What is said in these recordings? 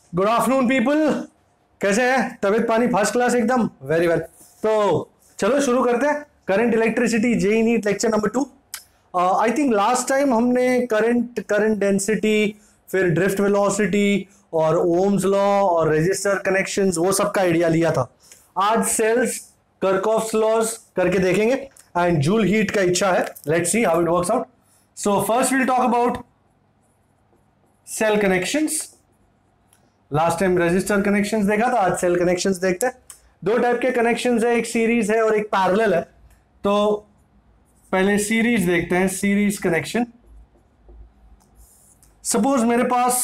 Good afternoon people, कैसे हैं? तबीयत पानी फर्स्ट क्लास एकदम, वेरी वेल। तो चलो शुरू करते हैं। Current electricity JEE NEET lecture number 2। I think last time हमने करंट डेंसिटी, फिर ड्रिफ्ट वेलोसिटी और ओम्स लॉ और रेजिस्टर कनेक्शंस, वो सब का आइडिया लिया था। आज सेल्स, कर्कॉफ्स लॉज करके देखेंगे एंड जूल हीट का इच्छा है। Let's see how it works out. So first will talk about cell connections. Last time resistor connections देखा था, आज सेल कनेक्शंस देखते हैं। दो टाइप के कनेक्शंस है, एक सीरीज है और एक पैरेलल है। तो पहले सीरीज देखते हैं, सीरीज कनेक्शन। सपोज मेरे पास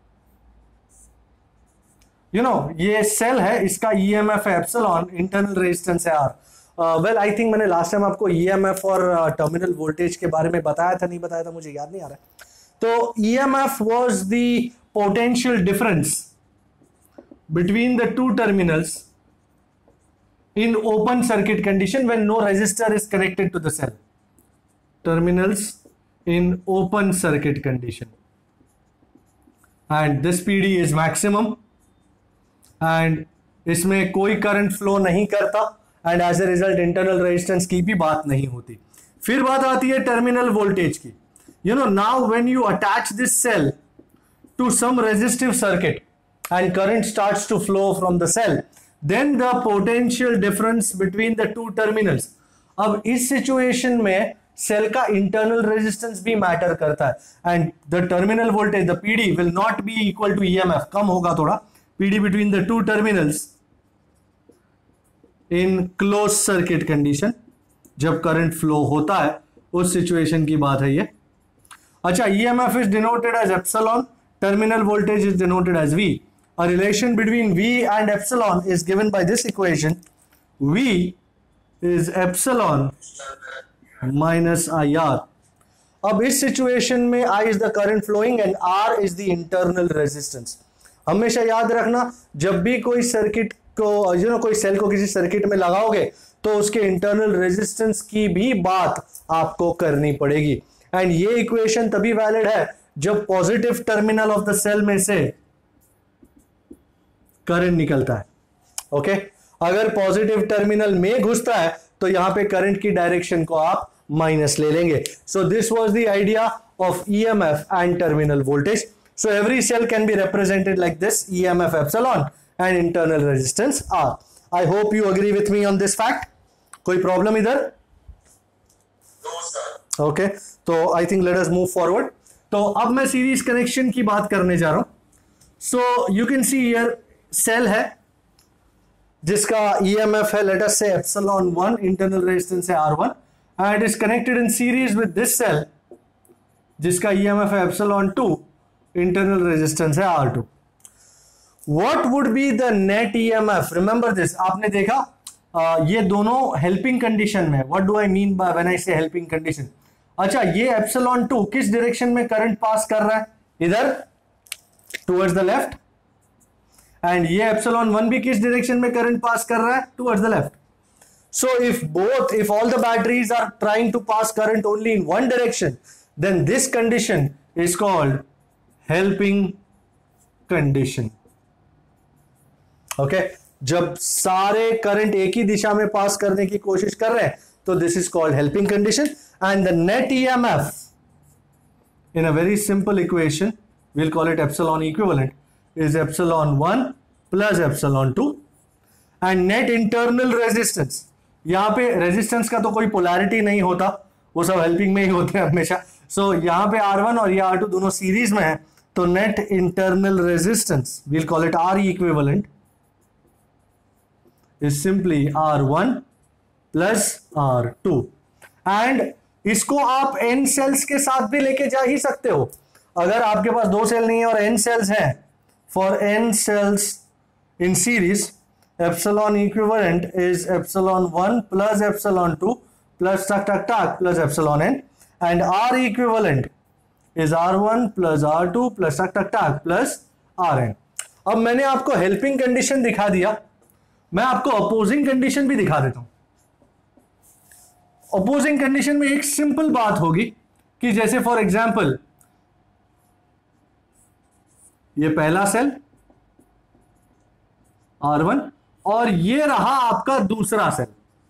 ये सेल है, इसका ईएमएफ है एप्सिलॉन, इंटरनल रेजिस्टेंस है आर। वेल आई थिंक मैंने लास्ट टाइम आपको ईएमएफ और टर्मिनल वोल्टेज के बारे में बताया था, नहीं बताया था, मुझे याद नहीं आ रहा है। तो EMF was the potential difference between the two terminals in open circuit condition when no resistor is connected to the cell. Terminals in open circuit condition, and this PD is maximum and इसमें कोई current flow नहीं करता and as a result internal resistance की भी बात नहीं होती। फिर बात आती है टर्मिनल वोल्टेज की। Now when you attach this cell to some resistive circuit and current starts to flow from the cell, then the potential difference between the two terminals, अब इस सिचुएशन में सेल का इंटरनल रेजिस्टेंस भी matter करता है and the terminal voltage, the PD will not be equal to EMF, कम होगा थोड़ा PD between the two terminals in close circuit condition, जब करंट फ्लो होता है उस सिचुएशन की बात है ये। अच्छा, EMF is denoted as epsilon, terminal voltage is denoted as V. A relation between V and epsilon is given by this equation. V is epsilon minus IR. अब इस situation में I is the current flowing and R is the internal resistance. हमेशा याद रखना, जब भी कोई circuit को कोई सेल को किसी सर्किट में लगाओगे तो उसके इंटरनल रेजिस्टेंस की भी बात आपको करनी पड़ेगी। एंड ये इक्वेशन तभी वैलिड है जब positive terminal of the cell में से करंट निकलता है। ओके, अगर पॉजिटिव टर्मिनल में घुसता है तो यहां पे करंट की डायरेक्शन को आप माइनस ले लेंगे। So this was the idea of EMF and terminal voltage. So every cell can be represented like this, EMF epsilon and internal resistance R. I hope you agree with me on this fact. कोई problem इधर? Okay, तो I think let us move forward. तो अब मैं series connection की बात करने जा रहा हूं। So you can see here cell है जिसका ईएमएफ है, लेट अस से एप्सिलॉन 1, इंटरनल रेजिस्टेंस है R1 and is connected in series with this cell जिसका ईएमएफ है एप्सिलॉन 2, इंटरनल रेजिस्टेंस है R2। What would be the net EMF? Remember this, आपने देखा ये दोनों हेल्पिंग कंडीशन में। What do I mean by when I say helping condition? अच्छा, ये एप्सिलॉन 2 किस डायरेक्शन में करंट पास कर रहा है? इधर, टुवर्ड्स द लेफ्ट। एंड ये एप्सिलॉन 1 भी किस डायरेक्शन में करंट पास कर रहा है? Towards the left. So if all the batteries are trying to pass current only in one direction, then this condition is called helping condition. Okay, जब सारे current एक ही दिशा में पास करने की कोशिश कर रहे हैं तो this is called helping condition. And the net EMF in a very simple equation, we'll call it epsilon equivalent, is epsilon 1 plus epsilon 2 and net internal resistance, यहां पे रेजिस्टेंस का तो कोई पोलैरिटी नहीं होता, वो सब हेल्पिंग में ही होते हैं हमेशा। सो यहां पे R1 और ये R2 दोनों सीरीज में है, तो net internal resistance, we'll call it R equivalent, is simply R1 plus R2 and इसको आप n सेल्स के साथ भी लेके जा ही सकते हो। अगर आपके पास दो सेल नहीं है और n सेल्स हैं, for n cells in series, epsilon equivalent is epsilon 1 plus epsilon 2 plus टक टक टक plus epsilon n and R equivalent is R1 plus R2 plus टक टक टक प्लस Rn। अब मैंने आपको हेल्पिंग कंडीशन दिखा दिया, मैं आपको अपोजिंग कंडीशन भी दिखा देता हूं। अपोजिंग कंडीशन में एक सिंपल बात होगी कि जैसे फॉर एग्जांपल ये पहला सेल R1, और ये रहा आपका दूसरा cell.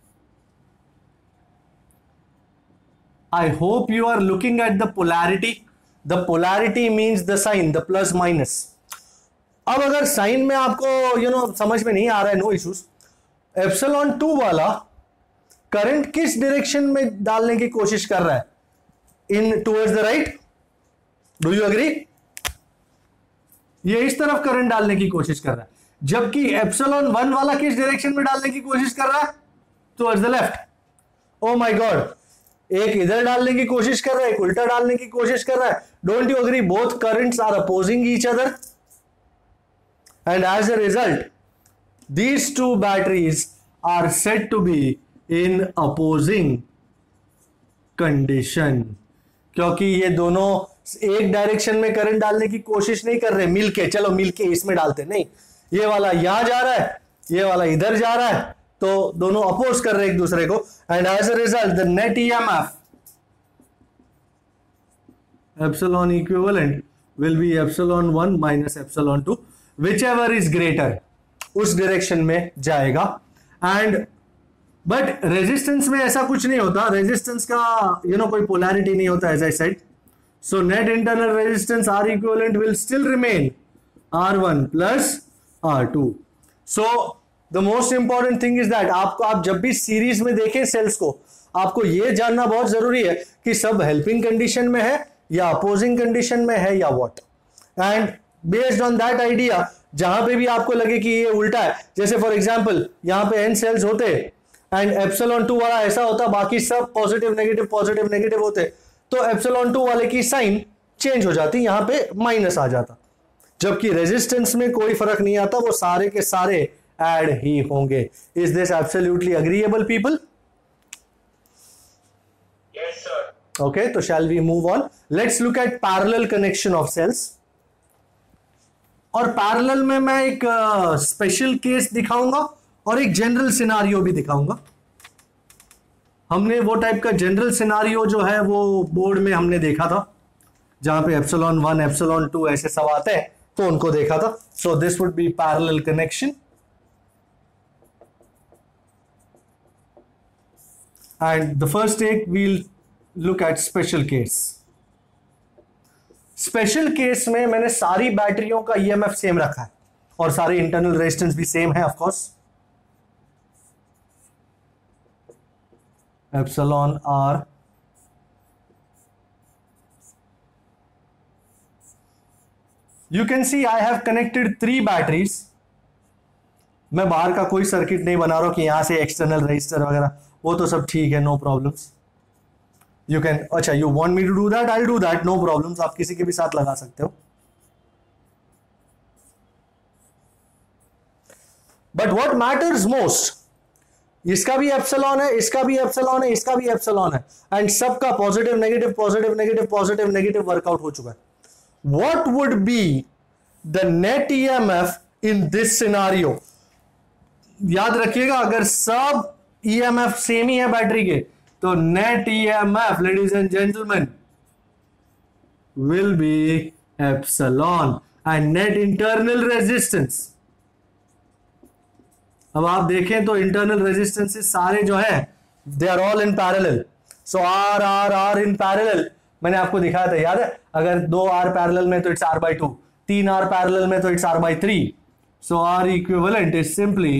I hope you are looking at the polarity. The polarity means the sign, the plus minus. अब अगर साइन में आपको समझ में नहीं आ रहा है, नो इश्यूज. एप्सिलॉन 2 वाला करंट किस डायरेक्शन में डालने की कोशिश कर रहा है? In towards the right. Do you agree? ये इस तरफ करंट डालने की कोशिश कर रहा है, जबकि एप्सिलॉन 1 वाला किस डायरेक्शन में डालने की कोशिश कर रहा है? Towards the left. Oh my god, एक इधर डालने की कोशिश कर रहा है, एक उल्टा डालने की कोशिश कर रहा है. Don't you agree? Both currents are opposing each other, and as a result these two batteries are said to be in opposing condition. क्योंकि ये दोनों एक डायरेक्शन में करंट डालने की कोशिश नहीं कर रहे मिलके, चलो मिलके इसमें डालते नहीं. ये वाला यहां जा रहा है, ये वाला इधर जा रहा है, तो दोनों अपोज कर रहे हैं एक दूसरे को. And as a result the net EMF epsilon equivalent will be epsilon 1 minus epsilon 2, whichever is greater, उस डायरेक्शन में जाएगा. एंड बट रेजिस्टेंस में ऐसा कुछ नहीं होता. रेजिस्टेंस का कोई पोलैरिटी नहीं होता, as I said. So net internal resistance R equivalent will still remain R1 plus R2. So the most important thing is that आप जब भी सीरीज में देखें सेल्स को, आपको यह जानना बहुत जरूरी है कि सब हेल्पिंग कंडीशन में है या अपोजिंग कंडीशन में है या what. And based on that idea, जहां पे भी आपको लगे कि ये उल्टा है, जैसे फॉर एग्जांपल यहां पे n सेल्स होते एंड एप्सिलॉन 2 वाला ऐसा होता, बाकी सब पॉजिटिव नेगेटिव होते, तो एप्सिलॉन 2 वाले की साइन चेंज हो जाती, यहां पे माइनस आ जाता. जबकि रेजिस्टेंस में कोई फर्क नहीं आता, वो सारे के सारे ऐड ही होंगे. Is this absolutely agreeable people? Yes sir. Okay, तो shall we move on. Let's look at parallel connection of cells. और पैरेलल में मैं एक स्पेशल केस दिखाऊंगा और एक जनरल सिनारियो भी दिखाऊंगा. हमने वो टाइप का जनरल सिनारियो जो है वो बोर्ड में हमने देखा था, जहां पे एप्सिलॉन 1 एप्सिलॉन 2 ऐसे सब आते हैं, तो उनको देखा था. So this would be parallel connection. And the first एक we'll look at special case. Special case में मैंने सारी बैटरियों का EMF सेम रखा है और सारे इंटरनल रेजिस्टेंस भी सेम है. Of course epsilon R you can see I have connected 3 batteries. मैं बाहर का कोई सर्किट नहीं बना रहा हूं कि यहां से एक्सटर्नल रजिस्टर वगैरह, वो तो सब ठीक है, नो प्रॉब्लम्स. यू कैन, अच्छा you want me to do that, I will do that, no problems. आप किसी के भी साथ लगा सकते हो. बट व्हाट मैटर्स मोस्ट, इसका भी एप्सिलॉन है, इसका भी एप्सिलॉन है, इसका भी एप्सिलॉन है, एंड सबका positive negative positive negative positive negative work out हो चुका है. What would be the net EMF in this scenario? याद रखिएगा, अगर सब EMF सेम ही है बैटरी के, तो net EMF, ladies and gentleman, will be epsilon. And net internal resistance, अब आप देखें तो इंटरनल रेजिस्टेंसेस सारे जो है they are all in parallel. So R in parallel मैंने आपको दिखाया था, याद है? अगर 2 R पैरेलल में तो इट्स R/2, 3 R पैरेलल में तो it's R/3. So R equivalent is simply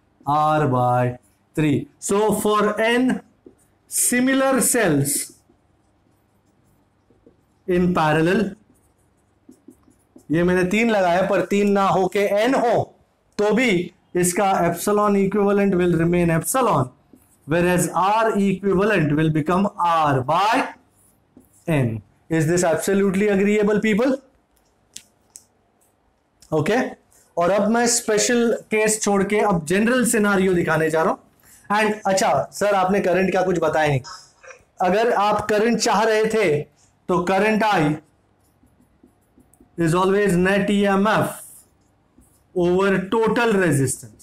R/3. So for n similar cells in parallel, ये मैंने 3 लगाया, पर 3 ना हो के n हो तो भी इसका epsilon equivalent will remain epsilon, whereas R equivalent will become R/n. Is this absolutely agreeable people? Okay. और अब मैं स्पेशल केस छोड़ के अब जनरल सिनारियो दिखाने जा रहा हूं. एंड अच्छा सर, आपने करंट का कुछ बताया नहीं. अगर आप करंट चाह रहे थे तो current I is always net EMF over total resistance,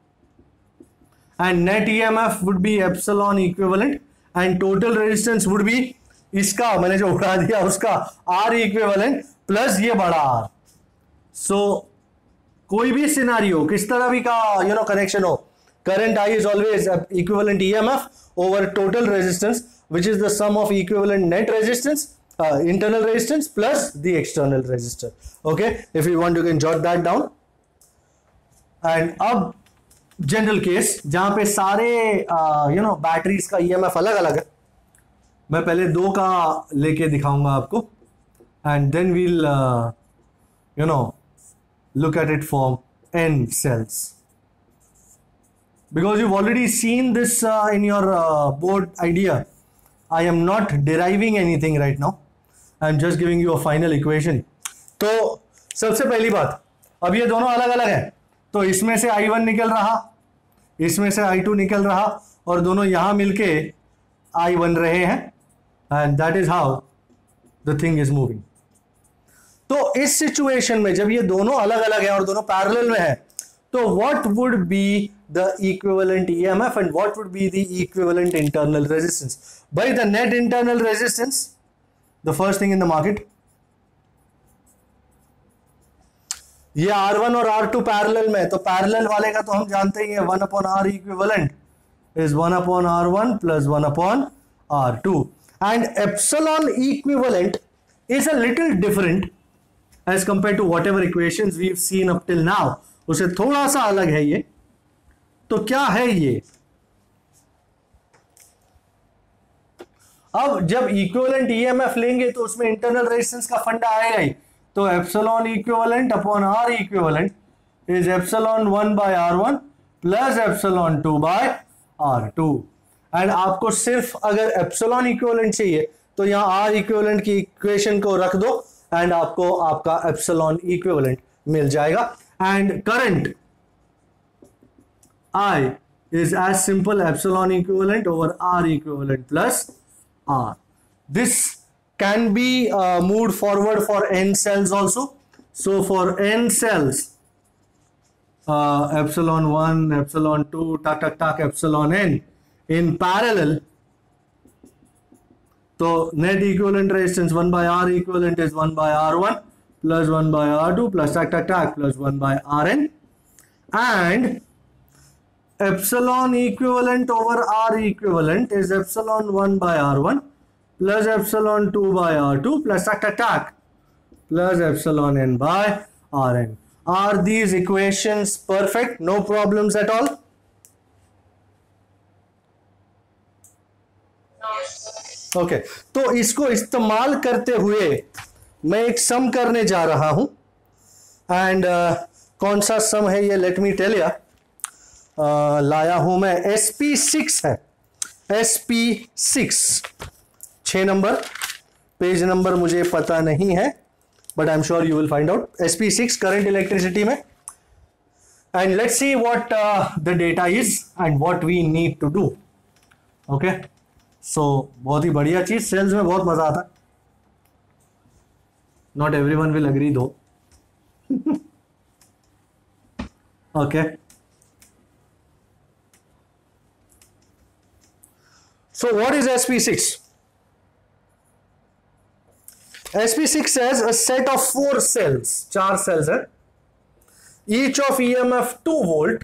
and net EMF would be epsilon equivalent, and total resistance would be इसका, मैंने जो उड़ा दिया उसका, R इक्विवेलेंट प्लस ये बड़ा R. सो कोई भी सिनारियो, किस तरह भी का कनेक्शन हो, current I is always equivalent EMF over total resistance, which is the sum of equivalent net resistance, internal resistance plus the external resistor. Okay, if you want you can jot that down. And अब general case जहां पे सारे batteries का EMF अलग अलग है, मैं पहले दो का लेके दिखाऊंगा आपको, and then we'll look at it from N cells, because you've already seen this in your board idea. I am not deriving anything right now, I'm just giving you a final equation. तो सबसे पहली बात, अब ये दोनों अलग अलग हैं, तो इसमें से I1 निकल रहा, इसमें से I2 निकल रहा, और दोनों यहां मिलके I बन रहे हैं, and that is how the thing is moving. तो इस सिचुएशन में जब ये दोनों अलग अलग हैं और दोनों पैरेलल में है, तो what would be the equivalent EMF and what would be the equivalent internal resistance? By the net internal resistance, the first thing in the market, ये R1 और R2 पैरेलल में, तो पैरेलल वाले का तो हम जानते ही हैं, 1/R equivalent is 1/R1 plus 1/R2, and epsilon equivalent is a little different as compared to whatever equations we've seen up till now. उसे थोड़ा सा अलग है ये. तो क्या है ये? अब जब इक्विवेलेंट ईएमएफ लेंगे तो उसमें इंटरनल रेजिस्टेंस का फंडा आएगा ही, तो epsilon equivalent upon R equivalent is epsilon 1/R1 plus epsilon 2/R2. And आपको सिर्फ अगर एप्सिलॉन इक्विवेलेंट चाहिए तो यहां आर इक्विवेलेंट की इक्वेशन को रख दो एंड आपको आपका एप्सिलॉन इक्विवेलेंट मिल जाएगा. And current I is as simple epsilon equivalent over R equivalent plus R. This can be moved forward for n cells also. So for n cells, epsilon 1, epsilon 2, epsilon n in parallel. तो net equivalent resistance 1/R equivalent is 1/R1 plus 1/R2 plus plus 1/Rn, and epsilon equivalent over R equivalent is epsilon 1/R1 plus epsilon 2/R2 plus plus epsilon n by Rn. Are these equations perfect? No problems at all? Okay, तो इसको इस्तेमाल करते हुए मैं एक सम करने जा रहा हूं, एंड कौन सा सम है ये, लेट मी टेल यू. लाया हूं मैं SP6 है, SP6 6 नंबर, पेज नंबर मुझे पता नहीं है, but I am sure you will find out. SP6 current electricity में, and let's see what the data is and what we need to do. Okay, so बहुत ही बढ़िया चीज, सेल्स में बहुत मजा आता है. Not everyone will agree though. Okay, so what is SP6? SP6 says a set of 4 cells, 4 cells है, each of EMF 2 volt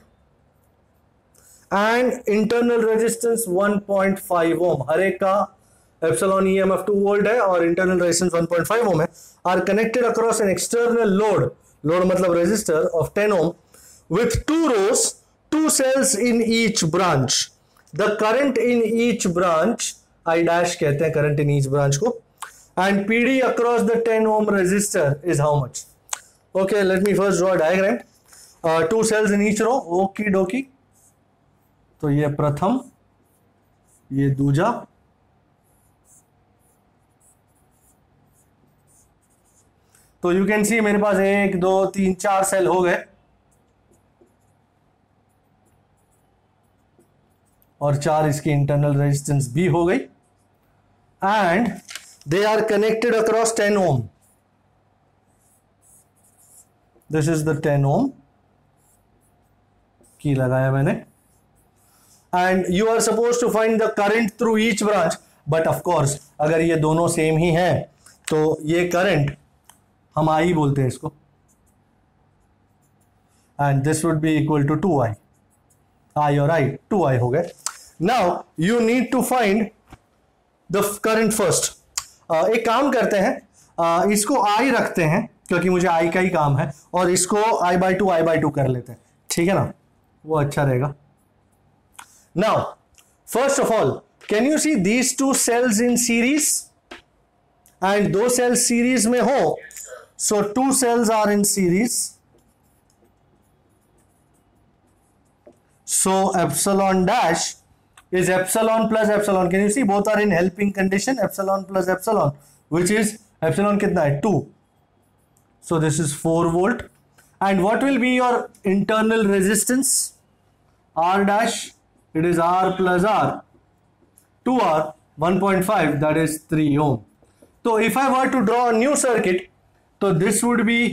and internal resistance 1.5 ohm. हर एक का epsilon EMF 2 volt है और internal resistance 1.5 ohm है, are connected across an external load, load मतलब resistor of 10 ohm with 2 rows, 2 cells in each branch. The current in each branch, I dash कहते हैं current in each branch को, and PD across the 10 ohm resistor is how much? Okay, let me first draw a diagram. 2 cells in each row, okie dokie. तो ये प्रथम, ये दूजा, तो you can see मेरे पास 1 2 3 4 सेल हो गए, और 4 इसकी इंटरनल रेजिस्टेंस भी हो गई, and they are connected across 10 ohm. This is the 10 ohm की लगाया मैंने, and you are suppose to find the current through each branch. But of course अगर ये दोनों सेम ही हैं तो ये करंट हम आई बोलते हैं इसको, and this would be equal to 2i, i और i 2i हो गए. Now you need to find the current first. एक काम करते हैं, इसको i रखते हैं क्योंकि मुझे i का ही काम है, और इसको i/2 कर लेते हैं, ठीक है ना, वो अच्छा रहेगा. Now first of all, can you see these two cells in series, and दो सेल्स सीरीज में हो, so two cells are in series, so epsilon dash is epsilon plus epsilon. Can you see both are in helping condition, epsilon plus epsilon, which is epsilon कितना है 2, so this is 4 volt. And what will be your internal resistance? R dash, it is R plus R, 2R 1.5, that is 3 ohm. So if I were to draw a new circuit, so this would be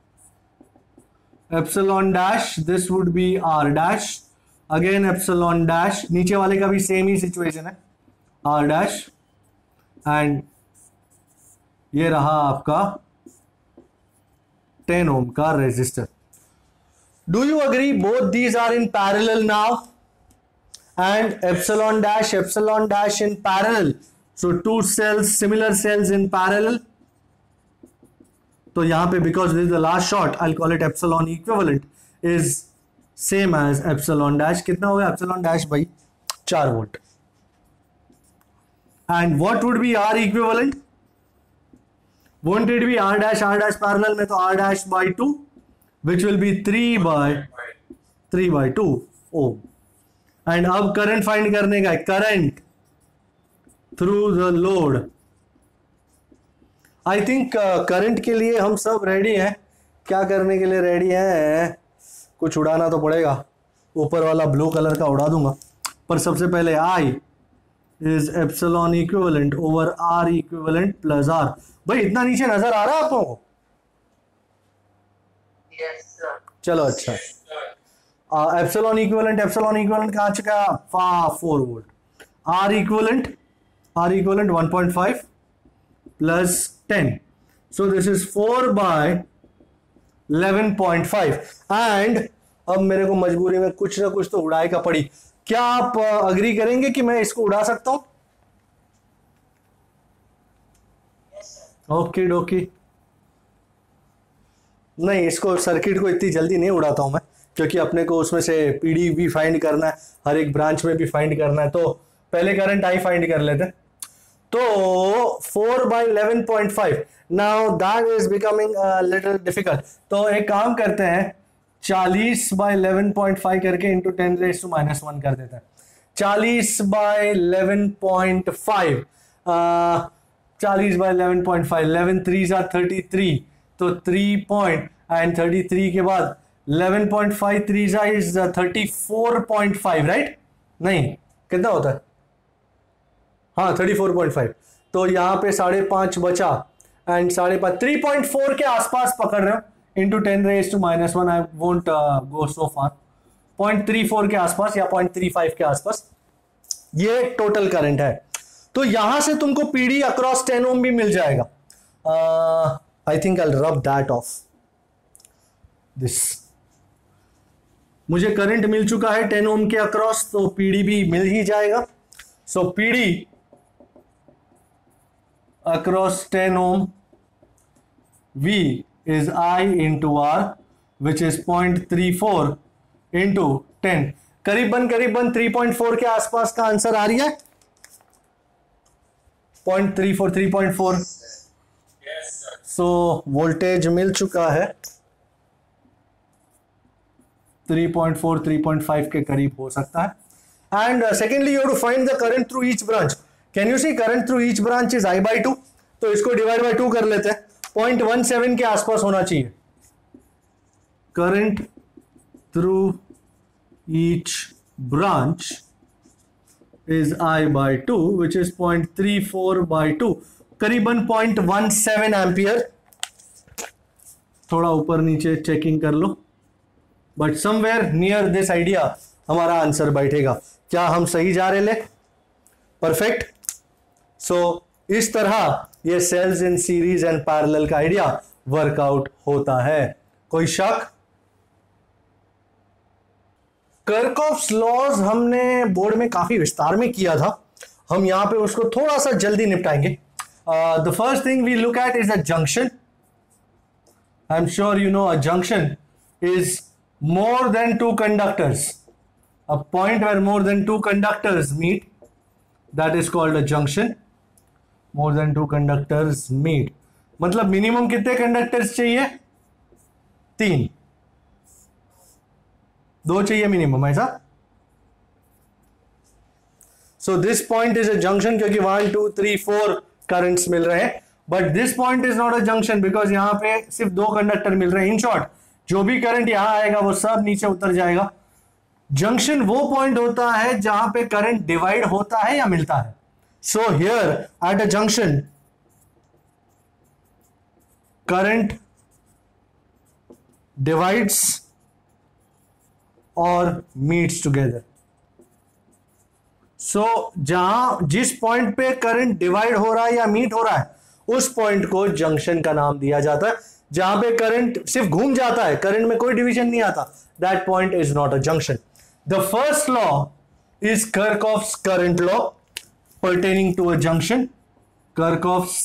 epsilon dash, this would be R dash, again epsilon dash, नीचे वाले का भी same ही situation है, R dash, and ये रहा आपका 10 ohm का resistor. Do you agree both these are in parallel now, and epsilon dash in parallel, so two cells, similar cells in parallel. तो यहां पे because this is the last shot, I call it epsilon equivalent is same as epsilon dash. कितना हो गया epsilon dash भाई 4 volt. And what would be R equivalent, won't it be R dash parallel में, तो R dash by 2 which will be 3/2 ohm. And अब current फाइंड करने का है, current through the load. I think current के लिए हम सब रेडी हैं. क्या करने के लिए रेडी हैं, कुछ उड़ाना तो पड़ेगा, ऊपर वाला ब्लू कलर का उड़ा दूंगा, पर सबसे पहले I is epsilon equivalent over R equivalent plus R. भाई इतना नीचे नजर आ रहा है आप लोगों को? Yes, sir. चलो अच्छा. एप्सिलॉन इक्विवेलेंट कहाँ चुका, 4 volt. R equivalent 1.5 plus 10, so this is 4/11.5. And अब मेरे को मजबूरी में कुछ ना कुछ तो उड़ाएगा पड़ी. क्या आप अग्री करेंगे कि मैं इसको उड़ा सकता हूं? Okay dokey. नहीं, इसको सर्किट को इतनी जल्दी नहीं उड़ाता हूं मैं, क्योंकि अपने को उसमें से पीडी भी फाइंड करना है, हर एक ब्रांच में भी फाइंड करना है. तो पहले करंट आई फाइंड कर लेते हैं. तो 4/11.5, now that is becoming little difficult. तो एक काम करते हैं, 40/11.5 करके इंटू 10⁻⁻1 कर देते हैं. 40/11.5, 40/11.5, 11 3s are 33, तो 3 point and 33 के बाद 11.5 3s is 34.5, राइट? नहीं, कितना होता है? हाँ 34.5. तो यहाँ पे 5.5 बचा, एंड 5.5 3.4 के आसपास पकड़ रहे हो, इंटू 10⁻⁻1. आई वोंट गो सो फार, 0.34 के आसपास या 0.35 के आसपास ये टोटल करंट है. तो यहां से तुमको पीडी अक्रॉस 10 ओम भी मिल जाएगा. आई think I rub that off this. मुझे करंट मिल चुका है 10 ओम के अक्रॉस, तो पीडी भी मिल ही जाएगा. So PD across 10 ohm V is I into R, which is 0.34 into 10. करीबन 3.4 के आसपास का आंसर आ रही है. 0.34 3.4. सो वोल्टेज मिल चुका है 3.4 3.5 के करीब हो सकता है. And secondly you have to find the current through each branch. Can you see current through each branch is I/2, तो इसको डिवाइड बाय 2 कर लेते हैं. 0.17 के आसपास होना चाहिए. Current through each branch is I/2 which is 0.34/2, करीबन 0.17 एम्पियर. थोड़ा ऊपर नीचे चेकिंग कर लो, but somewhere near this idea हमारा आंसर बैठेगा. क्या हम सही जा रहे ले? परफेक्ट. सो इस तरह ये cells in series and parallel का आइडिया वर्कआउट होता है. कोई शक? कर्कॉफ्स लॉज हमने बोर्ड में काफी विस्तार में किया था, हम यहां पे उसको थोड़ा सा जल्दी निपटाएंगे. The first thing we look at is a junction. I am sure you know a junction is more than two conductors. A point where more than two conductors meet, that is called a junction. More than two conductors meet. मतलब minimum कितने conductors चाहिए? 3. 2 चाहिए minimum, ऐसा. So this point is a junction क्योंकि 1 2 3 4 currents मिल रहे हैं. But this point is not a junction because यहां पे सिर्फ 2 कंडक्टर मिल रहे हैं. इन शॉर्ट जो भी करंट यहां आएगा वो सब नीचे उतर जाएगा. जंक्शन वो पॉइंट होता है जहां पे करंट डिवाइड होता है या मिलता है. So here at a junction current divides और मीट्स टुगेदर. सो जिस पॉइंट पे करंट डिवाइड हो रहा है या मीट हो रहा है उस पॉइंट को जंक्शन का नाम दिया जाता है. जहां पे करंट सिर्फ घूम जाता है, करंट में कोई डिवीजन नहीं आता, that point is not a junction. The first law is Kirchhoff's current law pertaining to a junction. Kirchhoff's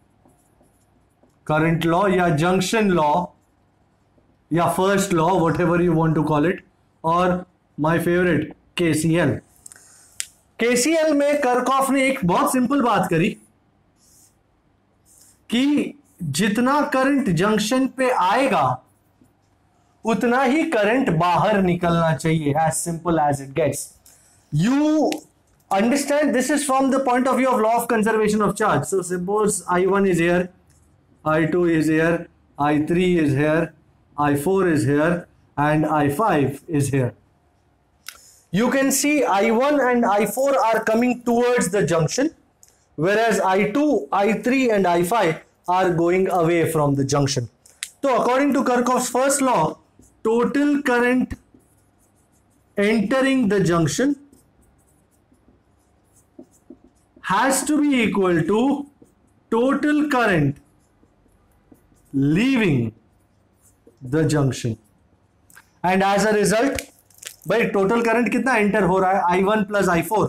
current law या जंक्शन लॉ या first law, whatever you want to call it, और my favourite KCL. KCL में कर्कॉफ ने एक बहुत simple बात करी कि जितना करंट जंक्शन पे आएगा उतना ही करंट बाहर निकलना चाहिए. As simple as it gets. You understand this is from the point of view of law of conservation of charge. So suppose I1 is here, I2 is here, I3 is here, I4 is here and I5 is here. You can see I1 and I4 are coming towards the junction, whereas I2, I3 and I5 are going away from the junction. So according to Kirchhoff's first law, total current entering the junction has to be equal to total current leaving the junction. And as a result, भाई total current कितना enter हो रहा है? I1 plus I4.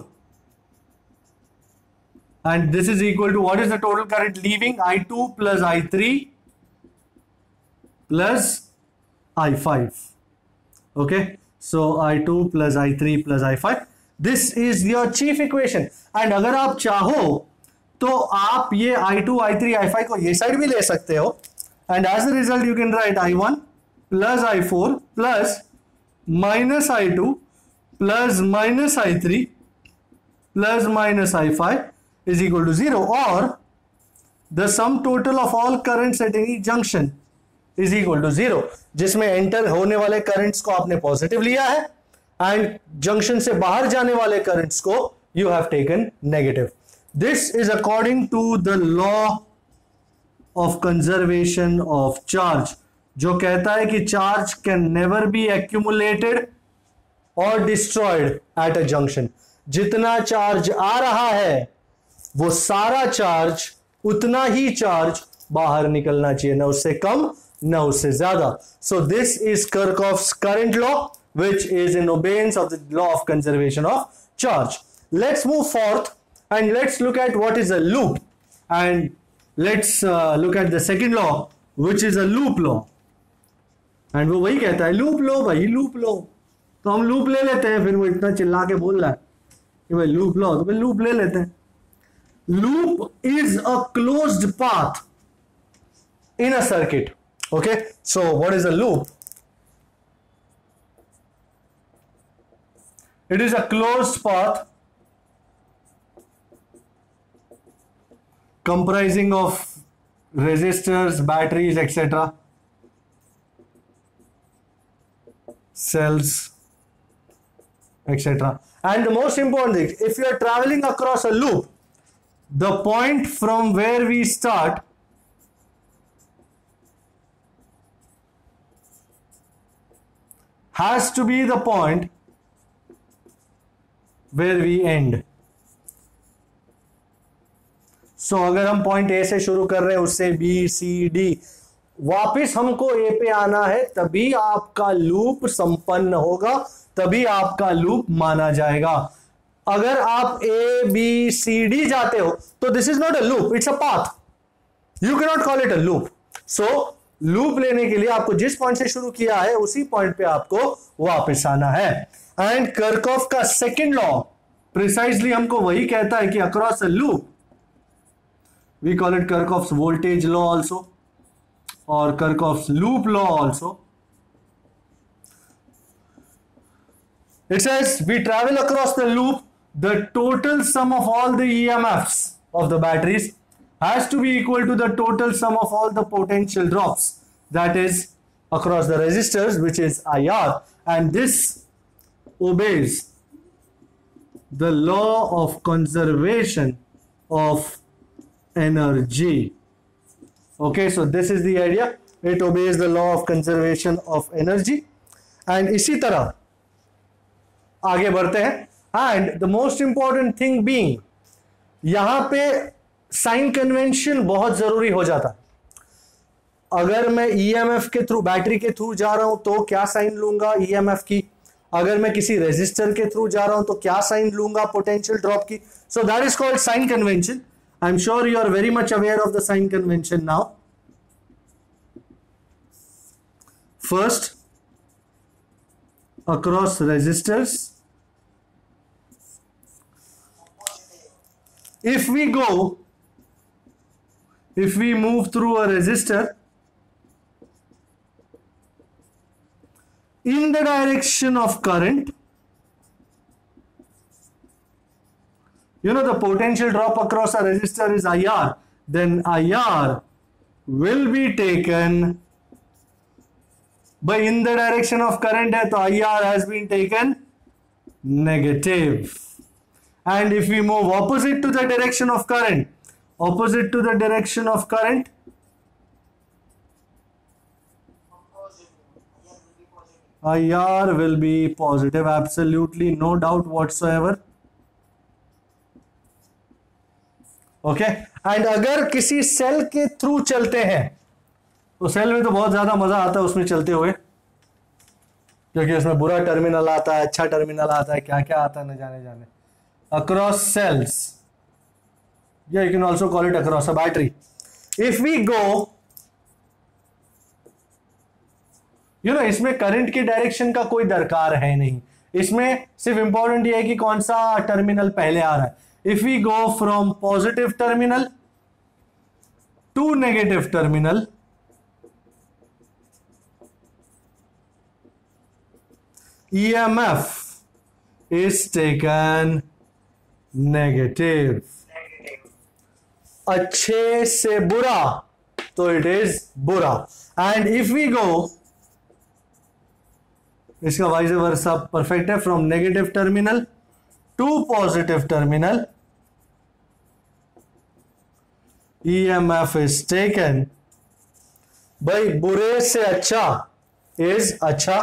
And this is equal to what is the total current leaving? I2 plus I3 plus I5. Okay, so I2 plus I3 plus I5. This is your chief equation. And अगर आप चाहो तो आप ये I2, I3, I5 को ये side भी ले सकते हो. And as a result you can write I1 plus I4 plus minus I2 plus minus I3 plus minus I5 is equal to 0, or the sum total of all currents at any junction is equal to 0, जिसमें enter होने वाले currents को आपने positive लिया है and junction से बाहर जाने वाले करंट्स को you have taken negative. This is according to the law of conservation of charge, जो कहता है कि charge can never be accumulated और डिस्ट्रॉयड एट अ जंक्शन. जितना चार्ज आ रहा है वो सारा चार्ज, उतना ही चार्ज बाहर निकलना चाहिए, ना उससे कम ना उससे ज्यादा. So this is Kirchhoff's current law, which is in obeyance of the law of conservation of charge. Let's move forth and let's look at what is a loop, and let's look at the second law, which is a loop law. And वो वही कहता है loop लो भाई, loop लो. तो हम loop ले लेते हैं, फिर वो इतना चिल्ला के बोल रहा है कि भाई लूप लो, तो भाई लूप ले लेते हैं. Loop is a closed path in a circuit. Okay, so what is a loop? It is a closed path comprising of resistors, batteries, etc., cells, etc. And the most important thing, if you are traveling across a loop, the point from where we start has to be the point where we end. So अगर हम point A से शुरू कर रहे हैं, उससे B C D, वापिस हमको ए पे आना है, तभी आपका लूप संपन्न होगा. तभी आपका लूप माना जाएगा। अगर आप ए बी सी डी जाते हो तो this is not a loop, it's a path, you can not call it a loop. So loop लेने के लिए आपको जिस पॉइंट से शुरू किया है उसी पॉइंट पे आपको वापस आना है। एंड कर्कॉफ का सेकंड लॉ प्रिसाइजली हमको वही कहता है कि across a loop we call it Kirchhoff's voltage law also और Kirchhoff's loop law also. It says we travel across the loop, the total sum of all the EMFs of the batteries has to be equal to the total sum of all the potential drops, that is across the resistors, which is IR, and this obeys the law of conservation of energy. Okay, so this is the idea, it obeys the law of conservation of energy। and इसी तरह आगे बढ़ते हैं। And the most important thing being, यहां पे sign convention बहुत जरूरी हो जाता है। अगर मैं ईएमएफ के थ्रू, बैटरी के थ्रू जा रहा हूं तो क्या साइन लूंगा ईएमएफ की, अगर मैं किसी रेजिस्टर के थ्रू जा रहा हूं तो क्या साइन लूंगा पोटेंशियल ड्रॉप की। So that is called sign convention. I am sure you are very much aware of the sign convention now. First, across resistors, if we move through a resistor in the direction of current, you know the potential drop across a resistor is IR, then IR will be taken by in the direction of current है तो IR has been taken negative, and if we move opposite to the direction of current, opposite to the direction of current, IR will be positive, absolutely no doubt whatsoever। okay, and अगर किसी cell के through चलते हैं तो cell में तो बहुत ज्यादा मजा आता है उसमें चलते हुए, क्योंकि उसमें बुरा टर्मिनल आता है, अच्छा टर्मिनल आता है, क्या क्या आता है न जाने जाने। अक्रॉस सेल्स, या you can also call it across a battery. If we go, you know इसमें करंट की डायरेक्शन का कोई दरकार है नहीं, इसमें सिर्फ इंपॉर्टेंट ये है कि कौन सा टर्मिनल पहले आ रहा है। If we go from positive terminal to negative terminal, EMF is taken negative। अच्छे से बुरा तो it is बुरा। and if we go, इसका वाइस वर्सा परफेक्ट है, from negative terminal to positive terminal, EMF is taken भाई बुरे से अच्छा is अच्छा।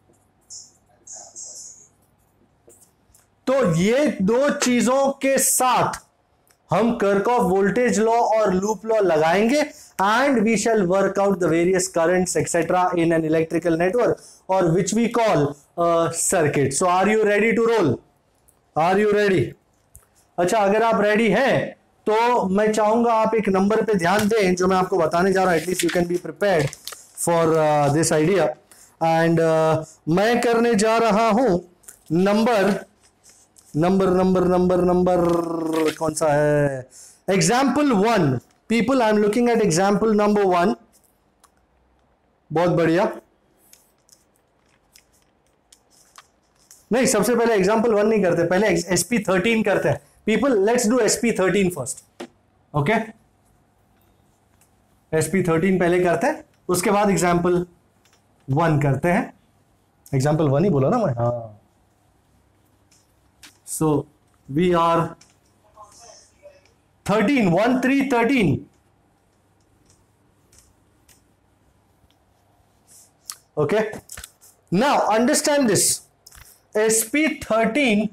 तो ये दो चीजों के साथ हम कर्कॉफ वोल्टेज लॉ और लूप लॉ लगाएंगे and we shall work out the various currents etcetera in an electrical network और which we call circuit. So are you ready to roll? Are you ready? अच्छा, अगर आप ready हैं तो मैं चाहूंगा आप एक नंबर पे ध्यान दें जो मैं आपको बताने जा रहा हूं, at least you can be prepared for this idea. And मैं करने जा रहा हूं नंबर कौन सा है? Example 1। People, I am looking at example number 1। बहुत बढ़िया। नहीं, सबसे पहले एग्जाम्पल 1 नहीं करते, पहले SP13 करते हैं। People, let's do SP13 first. Okay, SP13 पहले करते हैं, उसके बाद एग्जाम्पल 1 करते हैं। एग्जाम्पल 1 ही बोला ना मैं? हाँ। So we are 13, 1, 3, 13. Okay. Now understand this. SP13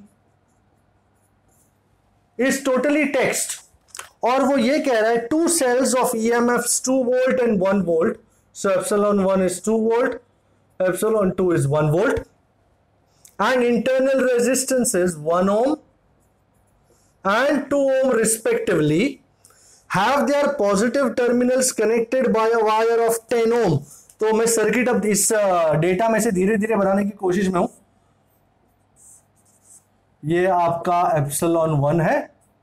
is totally text. और वो ये कह रहा है two cells of EMFs 2 volt and 1 volt. So epsilon 1 is 2 volt, epsilon 2 is 1 volt. and internal resistances 1 ohm and 2 ohm respectively have their positive terminals connected by a wire of 10 ohm. तो मैं circuit अब इस data में से धीरे धीरे बनाने की कोशिश में हूं. ये आपका एप्सिलॉन 1 है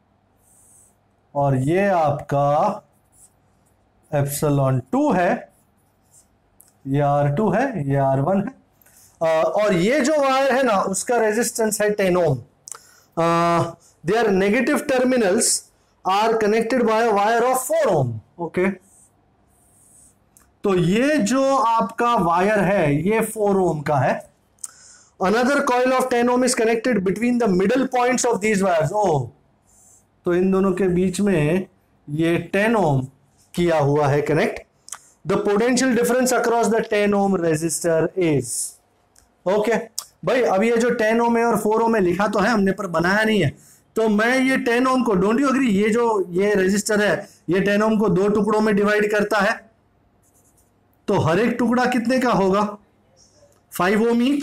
और ये आपका एप्सिलॉन 2 है, ये R2 है, ये R1 है. और ये जो वायर है ना उसका रेजिस्टेंस है 10 ohm. Their negative terminals are connected by a wire of 4 ohm. Okay, तो ये जो आपका वायर है ये 4 ओम का है. Another coil of 10 ohm is connected between the middle points of these wires. Oh, तो इन दोनों के बीच में ये 10 ओम किया हुआ है connect. The potential difference across the 10 ohm resistor is. Okay भाई, अब ये जो 10 ओम है और 4 ओम है लिखा तो है हमने पर बनाया नहीं है. तो मैं ये 10 ओम को, डोंट यू अग्री, ये जो ये रेजिस्टर है ये 10 ओम को 2 टुकड़ों में डिवाइड करता है. तो हर एक टुकड़ा कितने का होगा? 5 ओम ईच.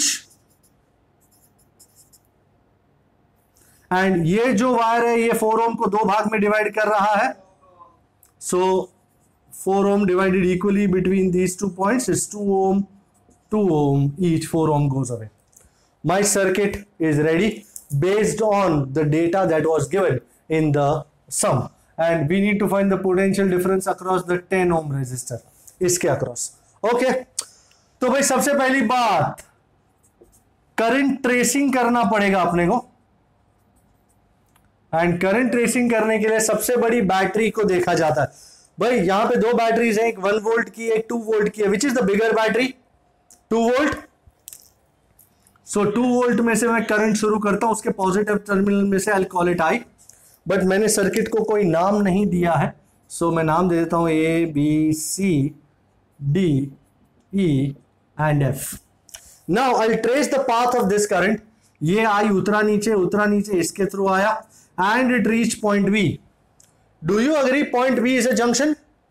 एंड ये जो वायर है ये 4 ओम को 2 भाग में डिवाइड कर रहा है. सो 4 ohm divided equally between these 2 points is 2 ohm, 2 ohm each. 4 ohm goes away. My circuit is ready based on the data that was given in the sum, and we need to find the potential difference across the 10 ohm resistor. इसके across. Okay, तो भाई सबसे पहली बात current tracing करना पड़ेगा अपने को. एंड करंट ट्रेसिंग करने के लिए सबसे बड़ी बैटरी को देखा जाता है. भाई यहां पे 2 बैटरीज हैं, एक 1 वोल्ट की एक 2 वोल्ट की है. Which is the bigger battery? 2 volt. So 2 volt में से मैं करंट शुरू करता हूं, उसके पॉजिटिव टर्मिनल में से I call it I. But मैंने सर्किट को कोई नाम नहीं दिया है, सो मैं नाम दे देता हूं A B C D E and F. Now I trace the path of this current. ये आई उतरा नीचे इसके थ्रू आया and it reach point B. Do you agree point B is a junction?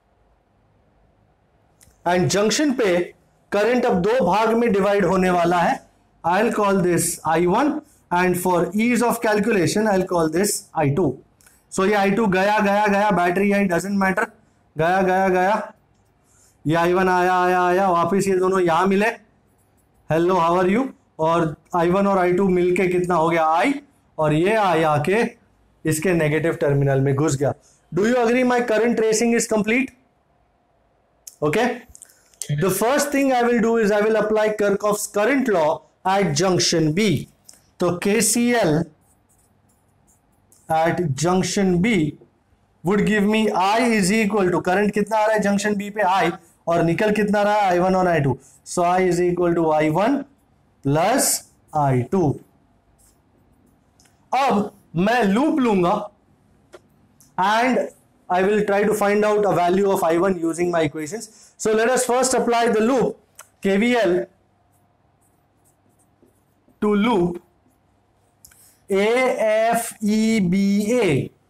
And junction पे current अब 2 भाग में divide होने वाला है. I'll call this I1 and for ease of calculation I'll call this I2. So ये I2 गया battery I doesn't matter. गया ये I1 आया वापिस ये दोनों यहां मिले. Hello how are you. और I1 और I2 मिलके कितना हो गया I, और ये आया के इसके नेगेटिव टर्मिनल में घुस गया. Do you agree my current tracing is complete? Okay. The first thing I will do is I will apply Kirchhoff's current law at junction B. तो KCL at junction B would give me I is equal to, current कितना आ रहा है junction B पे I, और निकल कितना रहा है I1 और I2. So I is equal to I1 plus I2. अब मैं लूप लूंगा and I will try to find out a value of I1 using my equations. So let us first apply the loop KVL to loop AFEBA.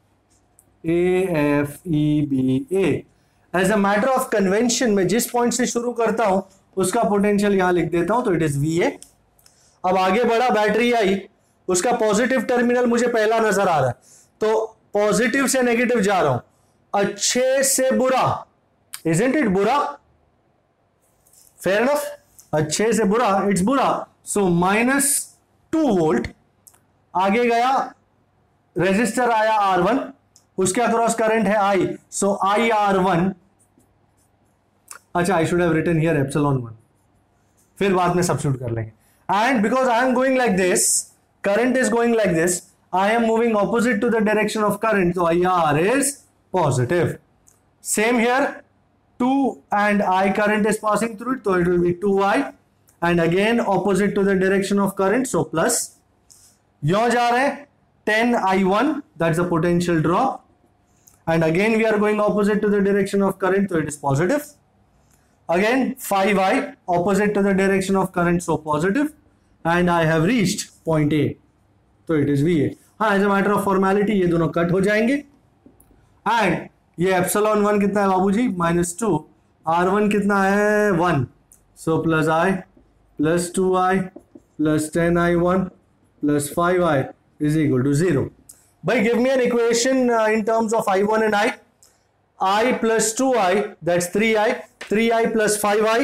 As a matter of convention मैं जिस point से शुरू करता हूं उसका potential यहां लिख देता हूं, तो इट इज VA. अब आगे बढ़ा, बैटरी आई, उसका पॉजिटिव टर्मिनल मुझे पहला नजर आ रहा है, तो पॉजिटिव से नेगेटिव जा रहा हूं. अच्छे से बुरा, इजंट इट बुरा? Fair enough. अच्छे से बुरा, इट्स बुरा. So -2 volt. आगे गया, रेजिस्टर आया R1, उसके अक्रॉस करंट है I. So IR1. अच्छा, I should have written here epsilon 1, फिर बाद में सब्स्टिट्यूट कर लेंगे. And because I am going like this, current is going like this, I am moving opposite to the direction of current, so IR is positive. Same here, 2 and I current is passing through it, so it will be 2I, and again opposite to the direction of current, so plus. यहाँ जा रहे हैं 10I1, that's the potential drop, and again we are going opposite to the direction of current, so it is positive. Again 5I opposite to the direction of current, so positive, and I have reached point A, so it is VA. हाँ, as a matter of formality ये दोनों cut हो जाएंगे. And ये epsilon 1 कितना है बाबूजी? -2. R1 कितना है? 1. So plus I plus 2I plus 10i1 plus 5i is equal to 0. Bhai, give me an equation in terms of i1 and I plus 2i, that's 3i, 3i plus 5i,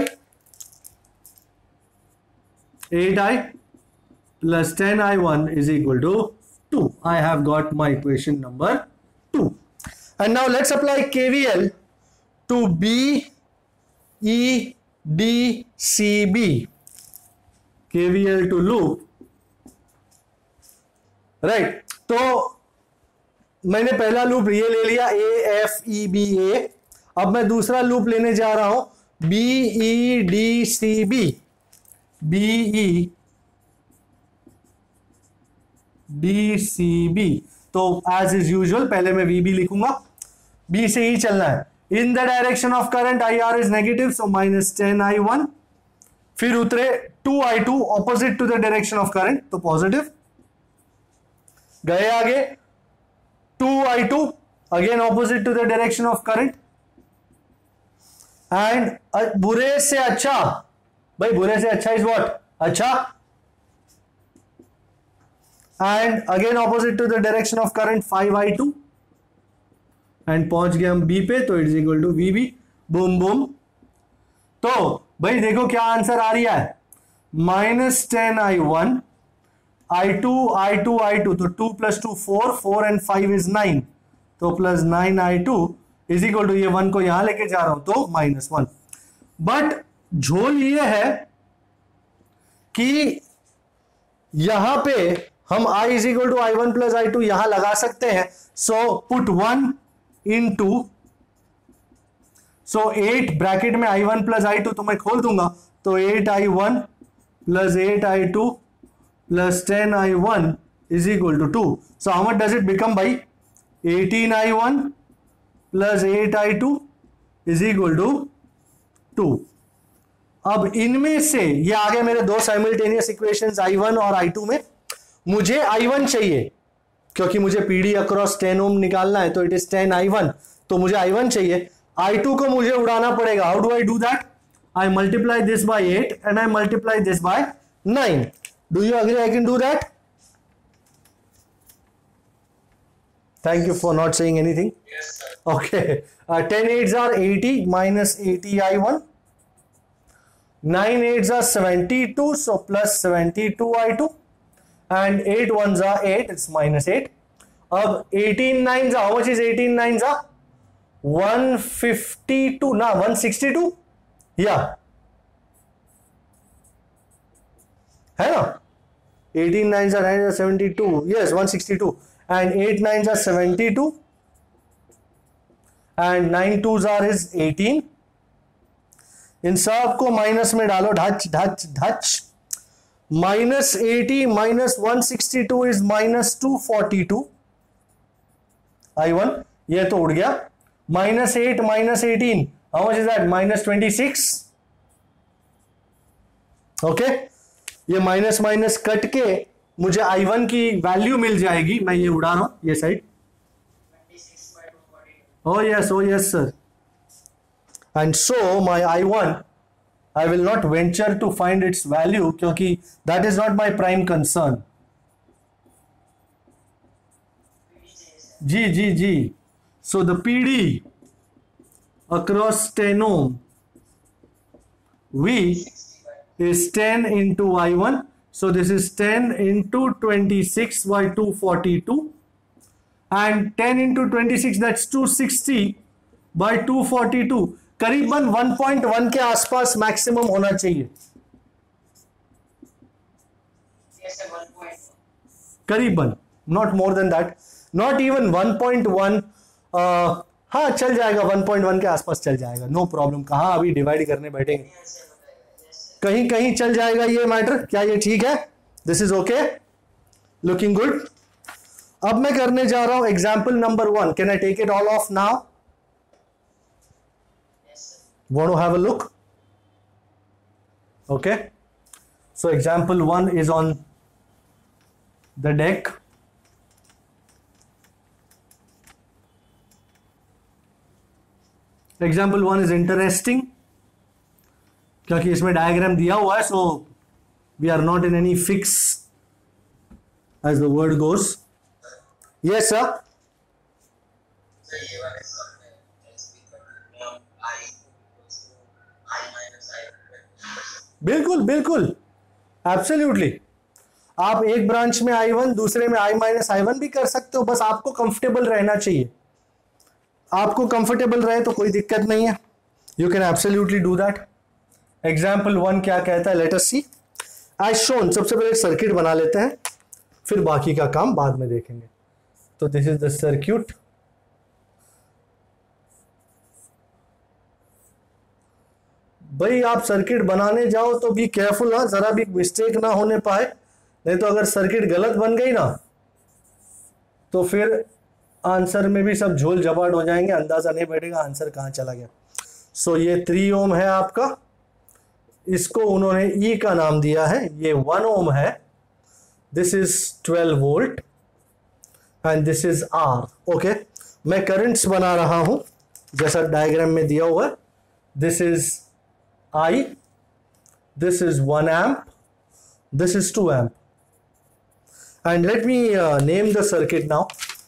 8i plus 10i1 is equal to 2. I have got my equation number 2. And now let's apply KVL to B, E, D, C, B. KVL to loop. Right. तो मैंने पहला loop ये ले लिया A, F, E, B, A. अब मैं दूसरा loop लेने जा रहा हूं B, E, D, C, B. B, E, D, C, B. तो एज इज यूजुअल पहले मैं VB लिखूंगा, B से ही चलना है. In the direction of current IR is negative, so minus 10i1. फिर उतरे 2i2 opposite to the direction of current, तो पॉजिटिव. गए आगे 2i2 again opposite to the direction of current. And बुरे से अच्छा, भाई बुरे से अच्छा इज व्हाट? अच्छा. And again opposite to the direction of current 5i2. And पहुंच गए हम B पे, तो it is equal to VB. Boom boom. तो भाई देखो क्या आंसर आ रहा है, minus 10i1, i2, i2, i2, तो 2 प्लस 2 4, 4 एंड 5 इज 9, तो plus 9i2 is equal to, ये 1 को यहां लेके जा रहा हूं तो -1. बट झोल ये है कि यहां पे हम I is equal to i1 plus i2 यहां लगा सकते हैं. So put 1 into, so 8 bracket में i1 प्लस i2 तो मैं खोल दूंगा, तो 8i1 plus 8i2 plus 10i1 is equal to 2. So how much does it become भाई? 18i1 plus 8i2 is equal to 2. अब इनमें से ये आ गए मेरे दो साइमल्टेनियस इक्वेशंस i1 और i2 में. मुझे i1 चाहिए क्योंकि मुझे PD अक्रॉस 10 ओम निकालना है, तो इट इज 10i1, तो मुझे i1 चाहिए. i2 को मुझे उड़ाना पड़ेगा. How do I do that? I multiply this by 8 and I multiply this by 9. Do you agree I can do that? Thank you for not saying anything. Okay. 10 8s are 80 minus 80i1. 9 8s are 72, so plus 72i2. And 8 1s are 8, it's minus 8. अब 18 9s are, how much is 18 9s are? 152, ना 162? Yeah. है ना? 18 9s are 72, yes 162. And 8 9s are 72. And 9 2s are is 18. इन सब को minus में डालो, ढच ढच ढच. Minus 80 minus 162 is minus 242 i1, ये तो उड़ गया. Minus 8 minus 18, how much is that? Minus 26. Okay. ये माइनस माइनस कट के मुझे i1 की वैल्यू मिल जाएगी. मैं ये उड़ा रहा हूं ये साइड. oh yes sir. And so my i1, I will not venture to find its value क्योंकि that is not my prime concern. जी. So the PD across 10 ohm V is 10 into i1. So this is 10 into 26 by 242, and 10 into 26, that's 260 by 242. करीबन 1.1 के आसपास maximum होना चाहिए. करीबन, not more than that, not even 1.1. हाँ चल जाएगा, 1.1 के आसपास चल जाएगा, नो प्रॉब्लम. कहाँ अभी डिवाइड करने बैठेंगे, कहीं कहीं चल जाएगा ये मैटर. क्या ये ठीक है? This is okay, looking good. अब मैं करने जा रहा हूं example number 1. Can I take it all off now? Want to have a look? Okay. So example 1 is on the deck. Example 1 is interesting क्योंकि इसमें डायग्राम दिया हुआ है, सो We are not in any fix, as the word goes. Yes, sir. बिल्कुल बिल्कुल, absolutely. आप एक branch में I1 दूसरे में I-I1 भी कर सकते हो, बस आपको कंफर्टेबल रहना चाहिए। आपको कंफर्टेबल रहे तो कोई दिक्कत नहीं है, you can absolutely do that. Example 1 क्या कहता है, let us see. As shown, सबसे पहले सर्किट बना लेते हैं, फिर बाकी का काम बाद में देखेंगे। तो दिस इज द सर्किट। भाई आप सर्किट बनाने जाओ तो बी केयरफुल ना, जरा भी मिस्टेक ना होने पाए, नहीं तो अगर सर्किट गलत बन गई ना तो फिर आंसर में भी सब झोल झपाट हो जाएंगे, अंदाजा नहीं बैठेगा आंसर कहां चला गया। सो ये 3 ओम है आपका, इसको उन्होंने ई का नाम दिया है, ये 1 ओम है, this is 12 volt and this is R. Okay, मैं करंट्स बना रहा हूं जैसा डायग्राम में दिया हुआ है। This is I, this is 1 amp, this is 2 amp, and let me name the circuit now.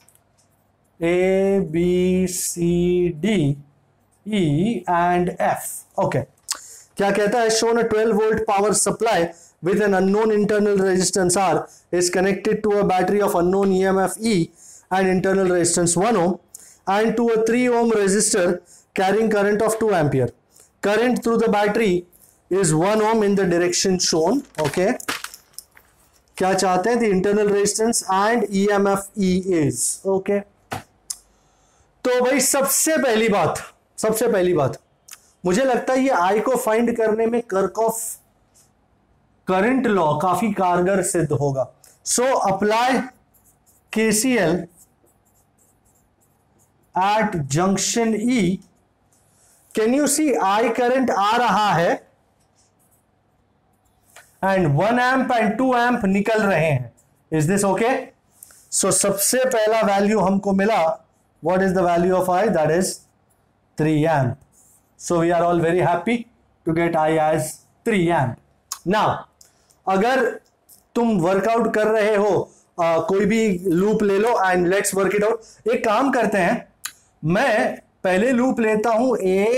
A, B, C, D, E and F. Okay, क्या कहता है, shown a 12 volt power supply with an unknown internal resistance R is connected to a battery of unknown EMF E and internal resistance 1 ohm and to a 3 ohm resistor carrying current of 2 ampere. Current through the battery is 1 ohm in the direction shown. Okay, क्या चाहते हैं, the internal resistance and EMF E is. Okay, तो भाई सबसे पहली बात मुझे लगता है ये I को फाइंड करने में किरचॉफ करंट लॉ काफी कारगर सिद्ध होगा। So apply KCL at junction E। Can you see I current आ रहा है एंड 1 एम्प एंड 2 एम्प निकल रहे हैं। Is this okay? सो सबसे पहला वैल्यू हमको मिला, what is the value of I? That is 3 amp. So we are all very happy to get I as 3 amp. Now अगर तुम वर्कआउट कर रहे हो, कोई भी लूप ले लो and let's work it out. एक काम करते हैं, मैं पहले लूप लेता हूं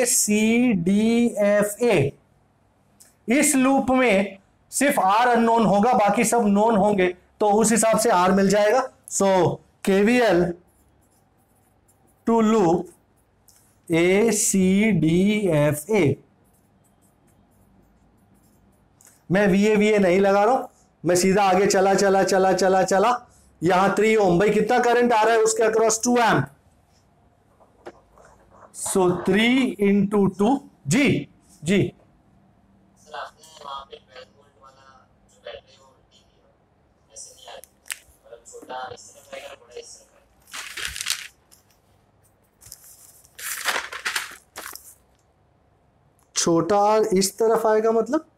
ACDFA। इस लूप में सिर्फ R अननोन होगा, बाकी सब नोन होंगे, तो उस हिसाब से R मिल जाएगा। So KVL to loop ACDFA। मैं VA नहीं लगा रहा हूं, मैं सीधा आगे चला यहां 3 ओम। भाई कितना करंट आ रहा है उसके अक्रॉस? 2 एम्प। So 3 into 2। जी छोटा इस तरफ आएगा मतलब?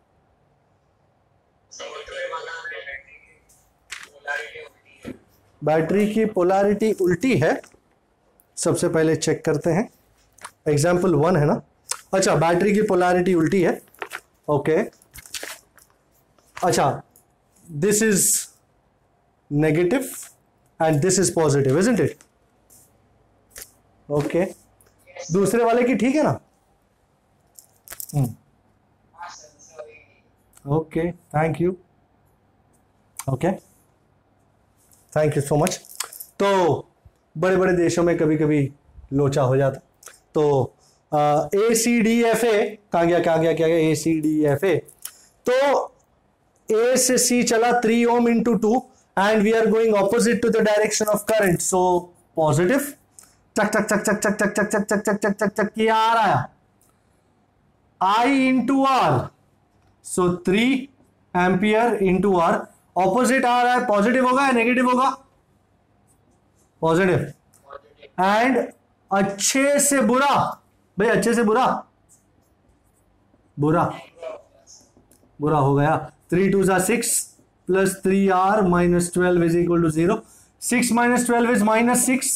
बैटरी की पोलैरिटी उल्टी है। सबसे पहले चेक करते हैं, एग्जाम्पल 1 है ना। अच्छा, बैटरी की पोलैरिटी उल्टी है। ओके, अच्छा, this is negative and this is positive, isn't it? Okay, दूसरे वाले की ठीक है ना? Okay, thank you. Okay, thank you so much. तो बड़े बड़े देशों में कभी कभी लोचा हो जाता। तो ACDFA कहाँ गया ACDFA। तो A से C चला 3 ohm into 2 and we are going opposite to the direction of current, so positive. चक चक चक चक चक चक चक चक चक चक चक चक चक क्या आ रहा है? I into R, so 3 ampere into R। Opposite आ रहा है, पॉजिटिव होगा या नेगेटिव होगा? पॉजिटिव। एंड अच्छे से बुरा, भाई अच्छे से बुरा हो गया। 3 2 6 plus 3R minus 12 is equal to 0। 6 minus 12 is minus 6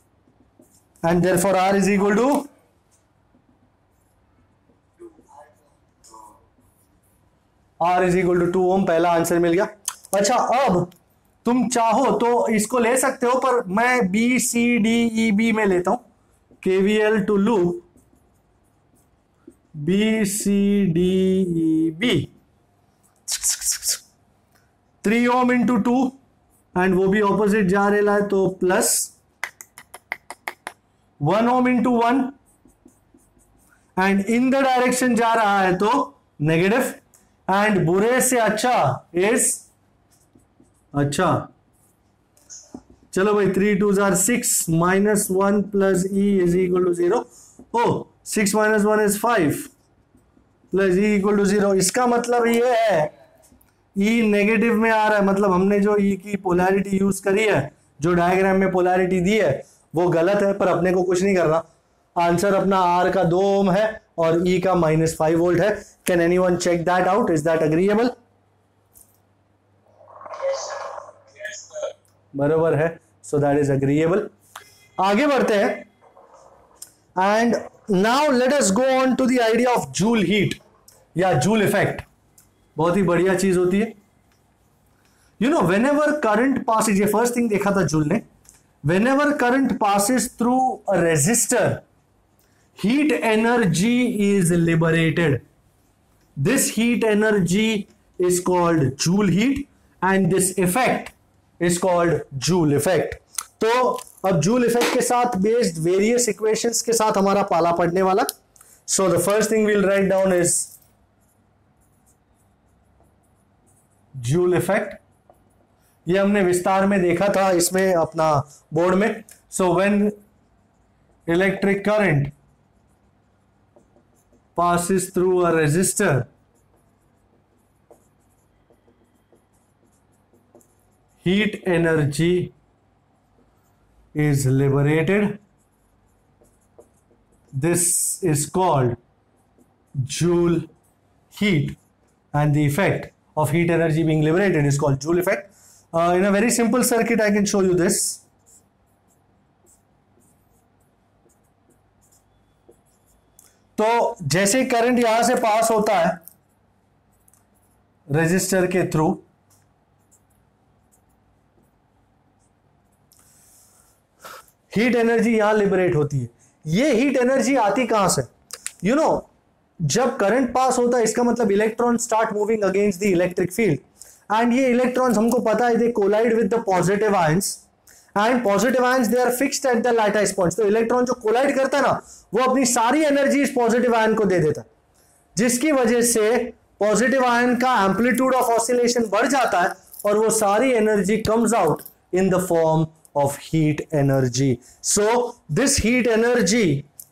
and therefore R is equal to R is equal to 2 ohm, पहला आंसर मिल गया। अच्छा, अब तुम चाहो तो इसको ले सकते हो, पर मैं B C D E B में लेता हूं, KVL to loop B C D E B, 3 ohm into 2 and वो भी ऑपोजिट जा रहा है तो plus 1 ohm into 1 and in the direction जा रहा है तो नेगेटिव, एंड बुरे से अच्छा इज अच्छा। चलो भाई, 3 2 R 6 minus 1 plus E is equal to 0। Oh 6 minus 1 is 5 plus E equal to 0। इसका मतलब ये है ई नेगेटिव में आ रहा है, मतलब हमने जो ई की पोलैरिटी यूज करी है, जो डायग्राम में पोलैरिटी दी है वो गलत है, पर अपने को कुछ नहीं करना। आंसर अपना आर का 2 ओम है और ई का -5 वोल्ट है। Can anyone check that out? Is that agreeable? बराबर है, सो दैट इज अग्रीएबल। आगे बढ़ते हैं, and now let us go on to the idea of joule heat या जूल इफेक्ट। बहुत ही बढ़िया चीज होती है। You know, whenever current passes, ये फर्स्ट थिंग देखा था जूल ने, whenever current passes through a resistor, heat energy is liberated. This heat energy is called Joule heat and this effect is called Joule effect. तो अब Joule effect के साथ based various equations के साथ हमारा पाला पड़ने वाला। So the first thing we'll write down is Joule effect. ये हमने विस्तार में देखा था इसमें अपना बोर्ड में। So when electric current passes through a resistor, heat energy is liberated. This is called Joule heat, and the effect of heat energy being liberated is called Joule effect. In a very simple circuit, I can show you this. तो जैसे current यहां से पास होता है resistor के through, heat energy यहां liberate होती है। ये हीट एनर्जी आती कहां से? यू नो, जब करंट पास होता है इसका मतलब electron start moving against the electric field, and ये इलेक्ट्रॉन्स हमको पता है they collide with the positive ions, and positive ions they are fixed at the lattice points. तो इलेक्ट्रॉन जो कोलाइड करता है ना, वो अपनी सारी एनर्जी इस पॉजिटिव आयन को दे देता है, जिसकी वजह से पॉजिटिव आयन का एम्पलीट्यूड ऑफ ऑसिलेशन बढ़ जाता है और वो सारी energy comes out in the form of heat energy. So this heat energy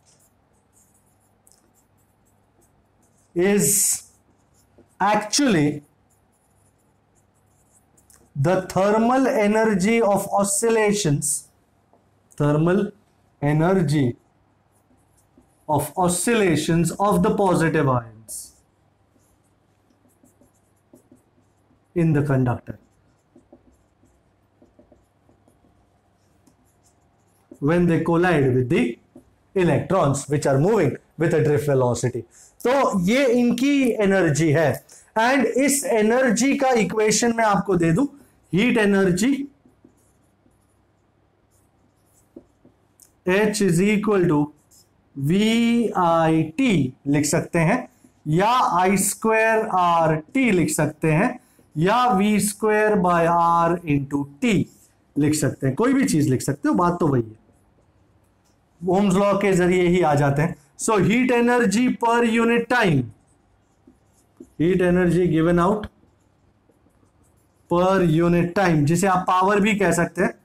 is actually the thermal energy of oscillations, thermal energy of oscillations of the positive ions in the conductor when they collide with the electrons which are moving with a drift velocity. तो ये इनकी energy है, and इस energy का equation मैं आपको दे दूं, heat energy H is equal to VIT लिख सकते हैं, या I²RT लिख सकते हैं, या V²/R इंटू T लिख सकते हैं। कोई भी चीज लिख सकते हो, बात तो वही है, ओम्स लॉ के जरिए ही आ जाते हैं। So heat energy per unit time, heat energy given out per unit time, जिसे आप पावर भी कह सकते हैं,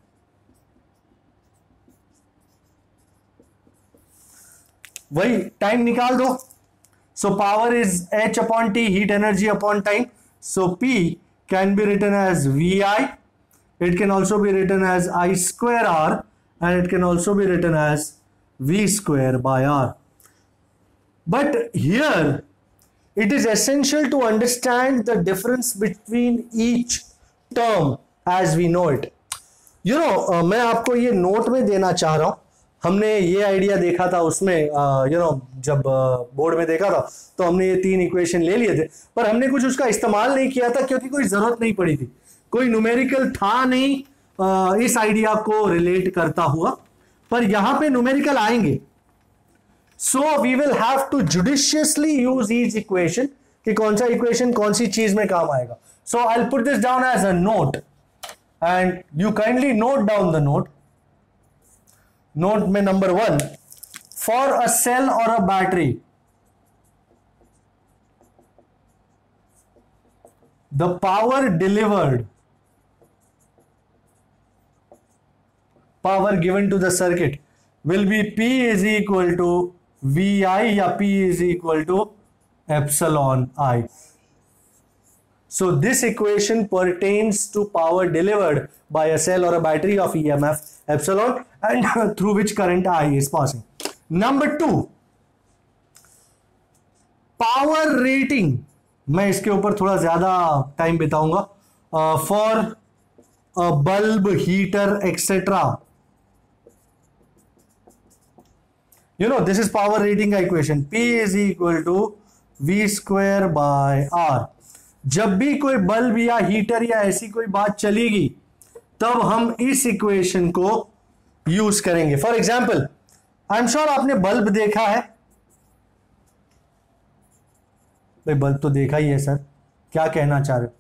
वही टाइम निकाल दो। So power is H upon T, heat energy upon time. So P can be written as VI, it can also be written as I²R, and it can also be written as V²/R। But here it is essential to understand the difference between each term as we know it. You know, मैं आपको ये note में देना चाह रहा हूं, हमने ये आइडिया देखा था उसमें जब बोर्ड में देखा था तो हमने ये 3 इक्वेशन ले लिए थे, पर हमने कुछ उसका इस्तेमाल नहीं किया था क्योंकि कोई जरूरत नहीं पड़ी थी, कोई न्यूमेरिकल था नहीं इस आइडिया को रिलेट करता हुआ, पर यहां पे न्यूमेरिकल आएंगे। So we will have to judiciously use each equation कि कौन सा इक्वेशन कौन सी चीज में काम आएगा। So I will put this down as a note and you kindly note down the note. Note में नंबर 1, फॉर अ सेल और a battery the power delivered, power given to the circuit will be P is equal to VI या P is equal to epsilon I. So this equation pertains to power delivered by a cell or a battery of EMF epsilon and through which current I is passing. Number 2, power rating, मैं इसके ऊपर थोड़ा ज्यादा time बिताऊंगा, for a bulb, heater, etc. This is power rating का equation, P is equal to V square by R. जब भी कोई बल्ब या हीटर या ऐसी कोई बात चलेगी तब हम इस इक्वेशन को यूज करेंगे। For example, I am sure आपने बल्ब देखा है, भाई बल्ब तो देखा ही है सर, क्या कहना चाह रहे हो?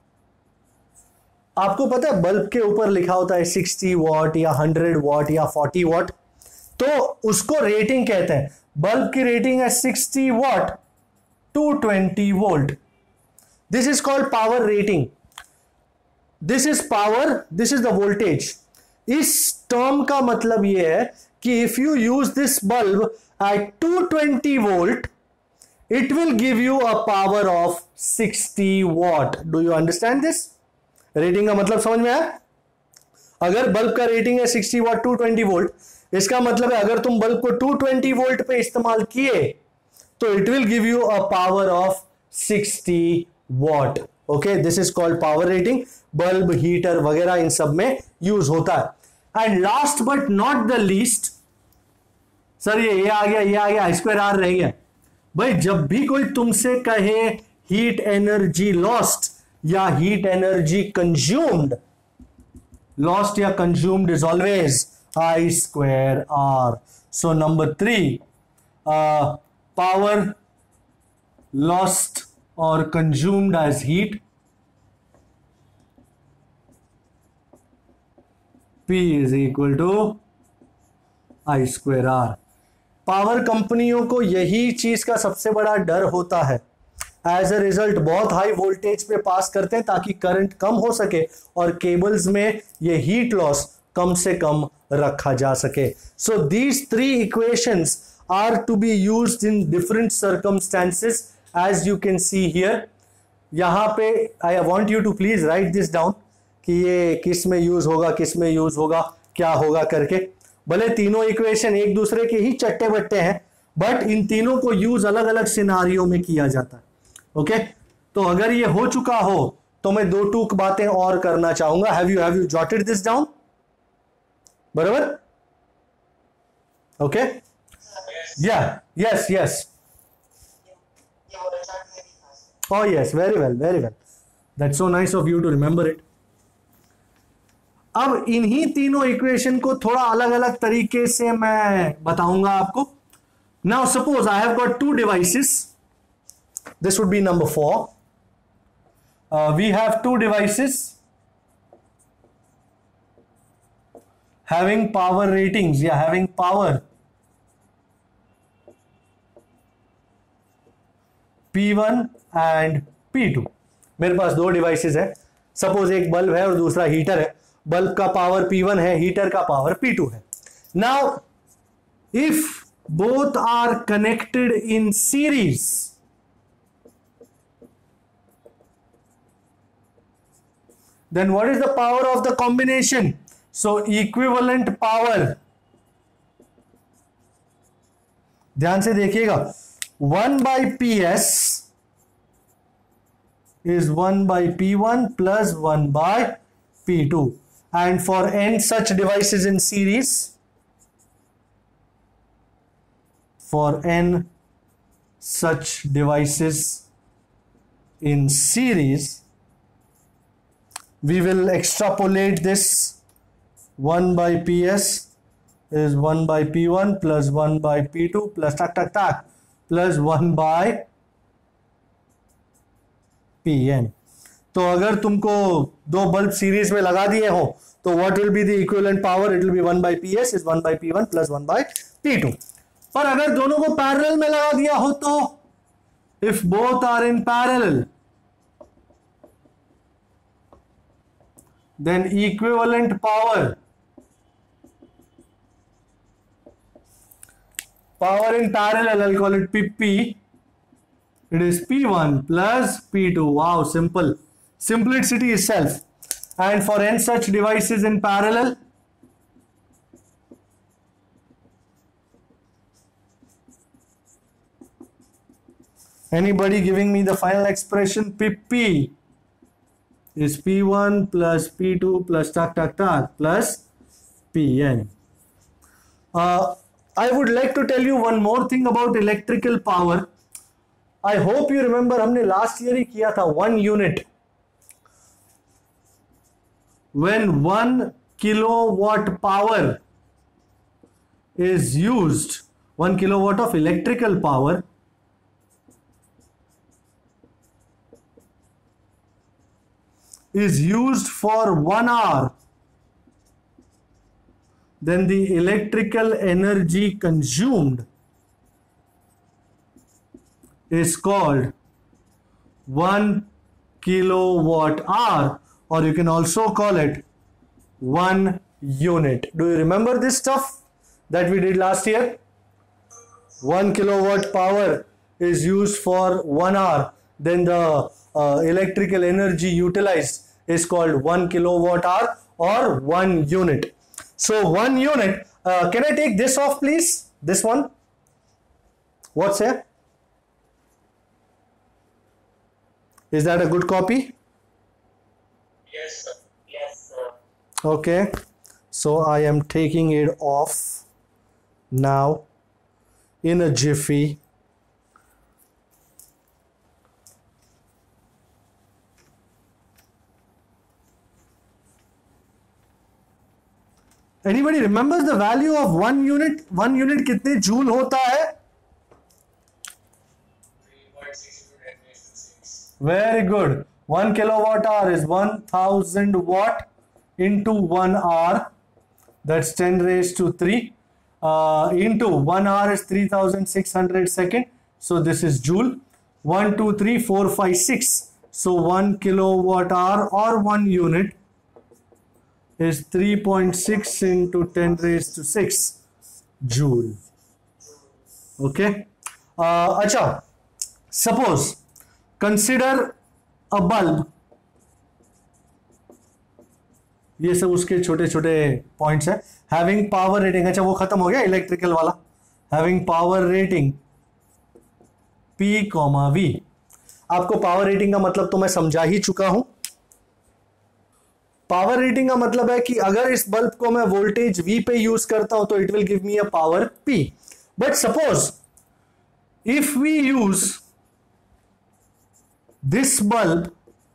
आपको पता है बल्ब के ऊपर लिखा होता है 60 वॉट या 100 वॉट या 40 वॉट, तो उसको रेटिंग कहते हैं। बल्ब की रेटिंग है 60 watt 220 volt. This is called power rating. This is power, this is the voltage. इस टर्म का मतलब यह है कि if you use this bulb at 220 volt it will give you a power of 60 watt. Do you understand this? Rating का मतलब समझ में आया? अगर बल्ब का रेटिंग है 60 वॉट 220 वोल्ट, इसका मतलब है अगर तुम बल्ब को 220 वोल्ट पे इस्तेमाल किए तो it will give you a power of 60 watt. Okay, this is called power rating. Bulb, heater वगैरह इन सब में यूज होता है। And last but not the least, sir ये आ गया, ये आ गया, I2R रह गया। भाई जब भी कोई तुमसे कहे हीट एनर्जी लॉस्ट या हीट एनर्जी कंज्यूम्ड, लॉस्ट या consumed is always I2R. So number 3, power lost or consumed as heat, P is equal to I2R. Power कंपनियों को यही चीज का सबसे बड़ा डर होता है। एज अ रिजल्ट बहुत हाई वोल्टेज पे पास करते हैं ताकि करंट कम हो सके और केबल्स में ये हीट लॉस कम से कम रखा जा सके। So these 3 equations are to be used in different circumstances as you can see here. यहां पे I want you to please write this down कि ये किस में यूज होगा, किस में यूज होगा, क्या होगा करके। भले तीनों इक्वेशन एक दूसरे के ही चट्टे बट्टे हैं, बट इन तीनों को यूज अलग अलग सिनारियों में किया जाता है। ओके, तो अगर ये हो चुका हो तो मैं 2 बातें और करना चाहूंगा। Have you jotted this down? बराबर? ओके, या yes oh yes, very well, that's so nice of you to remember it. अब इन्हीं तीनों इक्वेशन को थोड़ा अलग अलग तरीके से मैं बताऊंगा आपको। Now suppose I have got 2 devices, this would be number 4. We have 2 devices having power ratings, having power P1 and P2। मेरे पास 2 डिवाइसेस है। सपोज एक बल्ब है और दूसरा हीटर है। बल्ब का पावर P1 है, हीटर का पावर P2 है। Now if both are connected in series, then what is the power of the combination? So equivalent power, ध्यान से देखिएगा, 1 by PS is 1 by P1 plus 1 by P2, and for n such devices in series for n such devices in series, we will extrapolate this. 1 by PS is 1 by P1 plus 1 by P2 plus plus 1 by Pn. तो अगर तुमको दो bulb series में लगा दिए हो तो what will be the equivalent power? It will be 1 by PS is 1 by P1 plus 1 by P2. पर अगर दोनों को पैरेलल में लगा दिया हो तो if both are in parallel, then equivalent power in parallel, I'll call it PP. It is P1 plus P2. Wow, simple. Simplicity itself. And for n such devices in parallel, anybody giving me the final expression? PP is P1 plus P2 plus plus Pn. I would like to tell you one more thing about electrical power. I hope you remember हमने last year ही किया था 1 unit. When 1 kilowatt power is used, 1 kilowatt of electrical power is used for 1 hour, then the electrical energy consumed is called 1 kilowatt hour, or you can also call it 1 unit. Do you remember this stuff that we did last year? 1 kilowatt power is used for 1 hour, then the electrical energy utilized is called 1 kilowatt hour or 1 unit. So 1 unit, can I take this off please? This one? What's here? Is that a good copy? Yes, sir. Yes, sir. Okay. So I am taking it off now in a jiffy. Anybody remembers the value of 1 unit? 1 unit कितने joule होता है? 3.62 Very good. 1 kilowatt hour is 1000 watt into 1 hour. That's 10 raised to 3. Into 1 hour is 3600 second. So this is joule. 1, 2, 3, 4, 5, 6. So 1 kilowatt hour or 1 unit is 3.6 into 10 raised to 6 joule. Okay. Acha, suppose consider a bulb. ये सब उसके छोटे छोटे points है. Having power rating, अच्छा वो खत्म हो गया इलेक्ट्रिकल वाला. Having power rating P, V. आपको पावर रेटिंग का मतलब तो मैं समझा ही चुका हूं. पावर रेटिंग का मतलब है कि अगर इस बल्ब को मैं वोल्टेज V पे यूज करता हूं तो it will give me a power P. But suppose if we use this bulb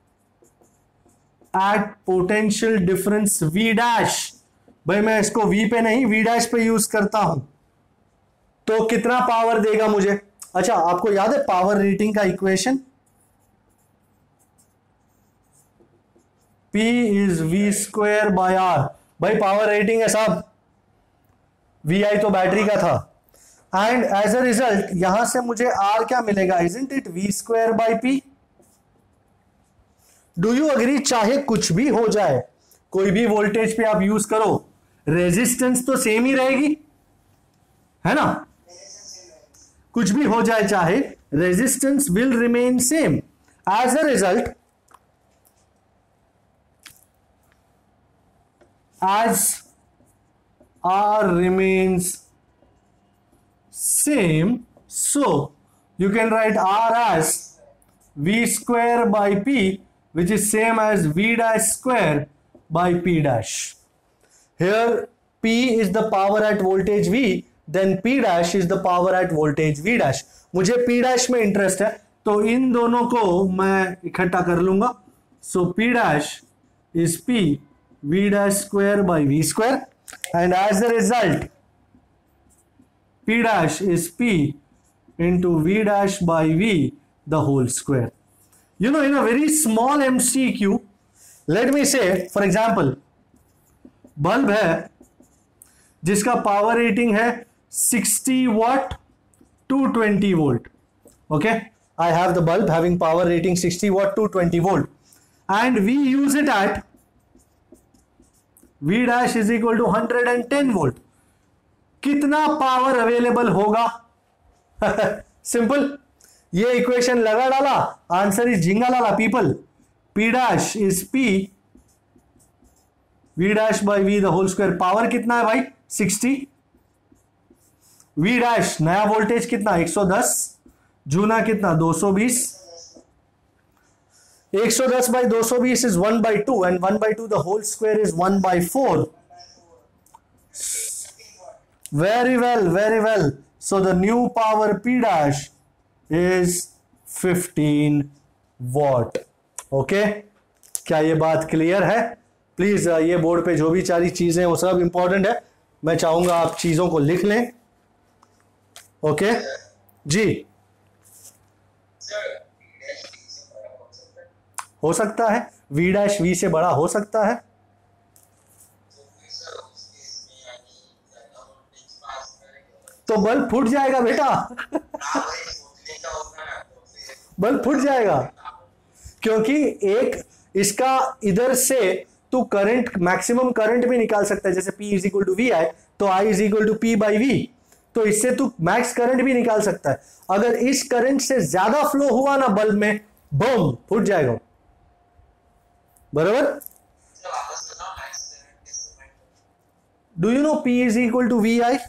at potential difference V dash, भाई मैं इसको V पे नहीं V डैश पे यूज करता हूं तो कितना पावर देगा मुझे? अच्छा, आपको याद है पावर रेटिंग का equation? P is V square by R. भाई पावर रेटिंग है साहब, VI तो बैटरी का था. एंड एज अ रिजल्ट यहां से मुझे R क्या मिलेगा? Isn't it V square by P? Do you agree? चाहे कुछ भी हो जाए, कोई भी वोल्टेज पे आप यूज करो, रेजिस्टेंस तो सेम ही रहेगी, है ना? कुछ भी हो जाए चाहे, resistance will remain same. As a result, as R remains same, so you can write R as V square by P, which is same as V dash square by P dash. Here P is the power at voltage V, then P dash is the power at voltage V dash. मुझे P dash में interest है तो इन दोनों को मैं इकट्ठा कर लूंगा। So P dash is P V dash square by V square and as the result P dash is P into V dash by V the whole square. You know, in a very small MCQ, let me say, for example, bulb है जिसका power rating है 60 watt 220 volt. Okay, I have the bulb having power rating 60 watt 220 volt, and we use it at V dash is equal to 110 volt. कितना power available होगा? Simple, ये equation लगा डाला, answer is झिंगा लाला people. P dash is P V dash by V the whole square. Power कितना है भाई? 60। V डैश नया वोल्टेज कितना? 110। जूना कितना? 220। 110 by 220 is 1/2 and 1/2 the whole square is 1/4। Very well, very well. So the new power P dash is 15 watt. Okay? क्या ये बात clear है? प्लीज ये बोर्ड पे जो भी सारी चीजें वो सब इंपॉर्टेंट है, मैं चाहूंगा आप चीजों को लिख लें। ओके जी, हो सकता है V डैश V से बड़ा हो सकता है। तो बल्ब फूट जाएगा बेटा। बल्ब फूट जाएगा क्योंकि एक इसका इधर से तू करंट, मैक्सिमम करंट भी निकाल सकता है, जैसे P is equal to V I तो I is equal to P by V, तो इससे तू मैक्स करंट भी निकाल सकता है। अगर इस करंट से ज्यादा फ्लो हुआ ना बल्ब में, बम फूट जाएगा। बराबर? Do you know P is equal to V I?